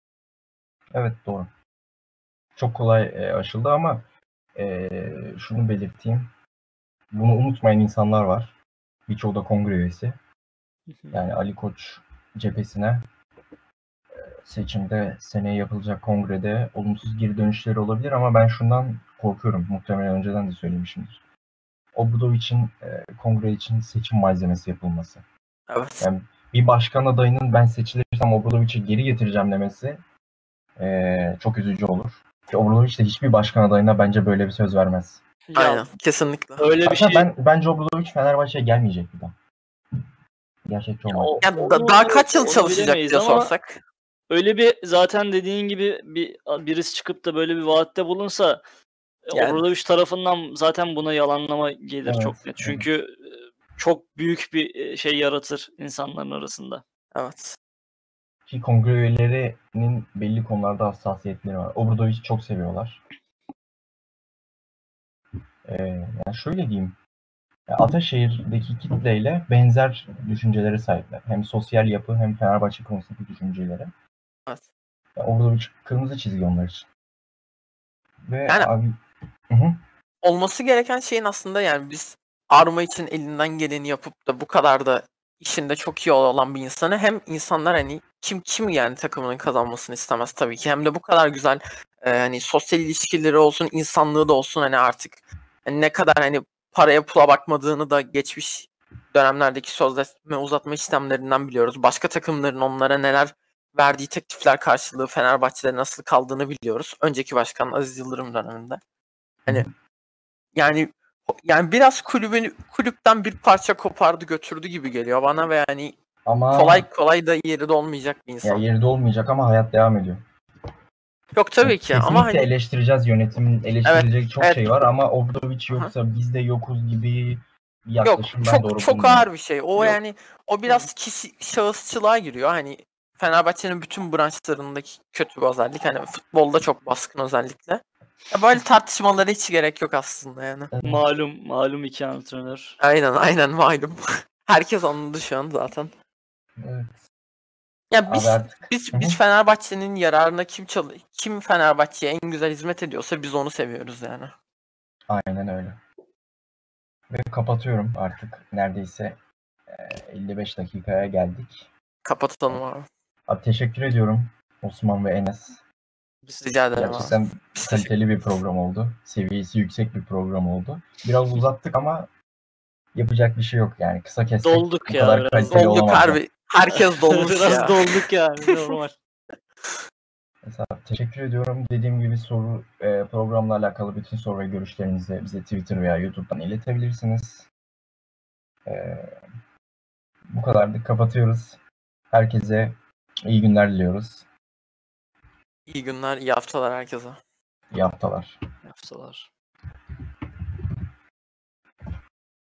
Evet, doğru. Çok kolay e, aşıldı ama e, şunu belirteyim. Bunu unutmayan insanlar var. Birçoğu da kongre üyesi. Yani Ali Koç cephesine e, seçimde seneye yapılacak kongrede olumsuz geri dönüşleri olabilir ama ben şundan korkuyorum. Muhtemelen önceden de söylemişimdir. Obradovic'in e, kongre için seçim malzemesi yapılması. Evet. Yani bir başkan adayının ben seçilirsem Obradovic'i geri getireceğim demesi e, çok üzücü olur. Ki Obradovic de hiçbir başkan adayına bence böyle bir söz vermez. Ya Aynen. Kesinlikle. öyle bir Hatta şey. ben bence Obradovic Fenerbahçe'ye gelmeyecek bir daha. Gerçekçi Ya olmak. o- Yani onu, da- daha kaç yıl onu çalışacak bilemeyiz diye ama sorsak. öyle bir zaten dediğin gibi bir birisi çıkıp da böyle bir vaatte bulunsa e, Yani. Obradovic tarafından zaten buna yalanlama gelir Evet, çok net. evet. Çünkü e, çok büyük bir e, şey yaratır insanların arasında. Evet. Ki kongre üyelerinin belli konularda hassasiyetleri var. Obradovic'i çok seviyorlar. Ee, yani şöyle diyeyim. Ataşehir'deki kitleyle benzer düşüncelere sahipler. Hem sosyal yapı hem Fenerbahçe konusundaki düşünceleri. Evet. Yani Obradovic kırmızı çizgi onlar için. Ve Yani abi hı hı. olması gereken şeyin aslında yani biz Arma için elinden geleni yapıp da bu kadar da işinde çok iyi olan bir insanı hem insanlar hani kim kim yani takımının kazanmasını istemez tabii ki hem de bu kadar güzel e, hani sosyal ilişkileri olsun insanlığı da olsun hani artık hani ne kadar hani paraya pula bakmadığını da geçmiş dönemlerdeki sözleşme uzatma işlemlerinden biliyoruz. Başka takımların onlara neler verdiği teklifler karşılığı Fenerbahçe'de nasıl kaldığını biliyoruz. Önceki başkan Aziz Yıldırım döneminde. Hani yani yani biraz kulübün kulüpten bir parça kopardı götürdü gibi geliyor bana ve yani Ama kolay kolay da yeri de olmayacak bir ya insan. yerinde olmayacak ama hayat devam ediyor. Yok tabii ki ama Kesinlikle hani eleştireceğiz. Yönetimin eleştirilecek çok evet. şey var ama Obradovic Aha. yoksa biz de yokuz gibi bir Yok yaklaşım ben çok doğru çok bulmuyorum. ağır bir şey. O Yok. yani o biraz kişi şahısçılığa giriyor. Hani Fenerbahçe'nin bütün branşlarındaki kötü bir özellik. Hani futbolda çok baskın özellikle. Ya böyle tartışmalara hiç gerek yok aslında yani. Malum malum iki antrenör. Aynen aynen malum. Herkes anladı şu an zaten. Evet. Ya Abi biz artık. biz Hı hı. biz Fenerbahçe'nin yararına kim çalı kim Fenerbahçe'ye en güzel hizmet ediyorsa biz onu seviyoruz yani. Aynen öyle. Ve kapatıyorum artık. Neredeyse e, elli beş dakikaya geldik. Kapatalım abi. Abi teşekkür ediyorum Osman ve Enes. Biz Rica ederim abi. Gerçekten Biz teşekkür kaliteli bir program oldu. Seviyesi yüksek bir program oldu. Biraz uzattık ama yapacak bir şey yok yani. Kısa kessek Dolduk bu ya kadar biraz. kaliteli Dolduk olamaz. yani. harbi. Herkes dolmuş Biraz ya. dolduk yani normal. Mesela teşekkür ediyorum. Dediğim gibi soru e, programla alakalı bütün soru ve görüşlerinizi bize Twitter veya YouTube'dan iletebilirsiniz. E, bu kadardık. Kapatıyoruz. Herkese iyi günler diliyoruz. İyi günler, iyi haftalar herkese. İyi haftalar. Yapsalar.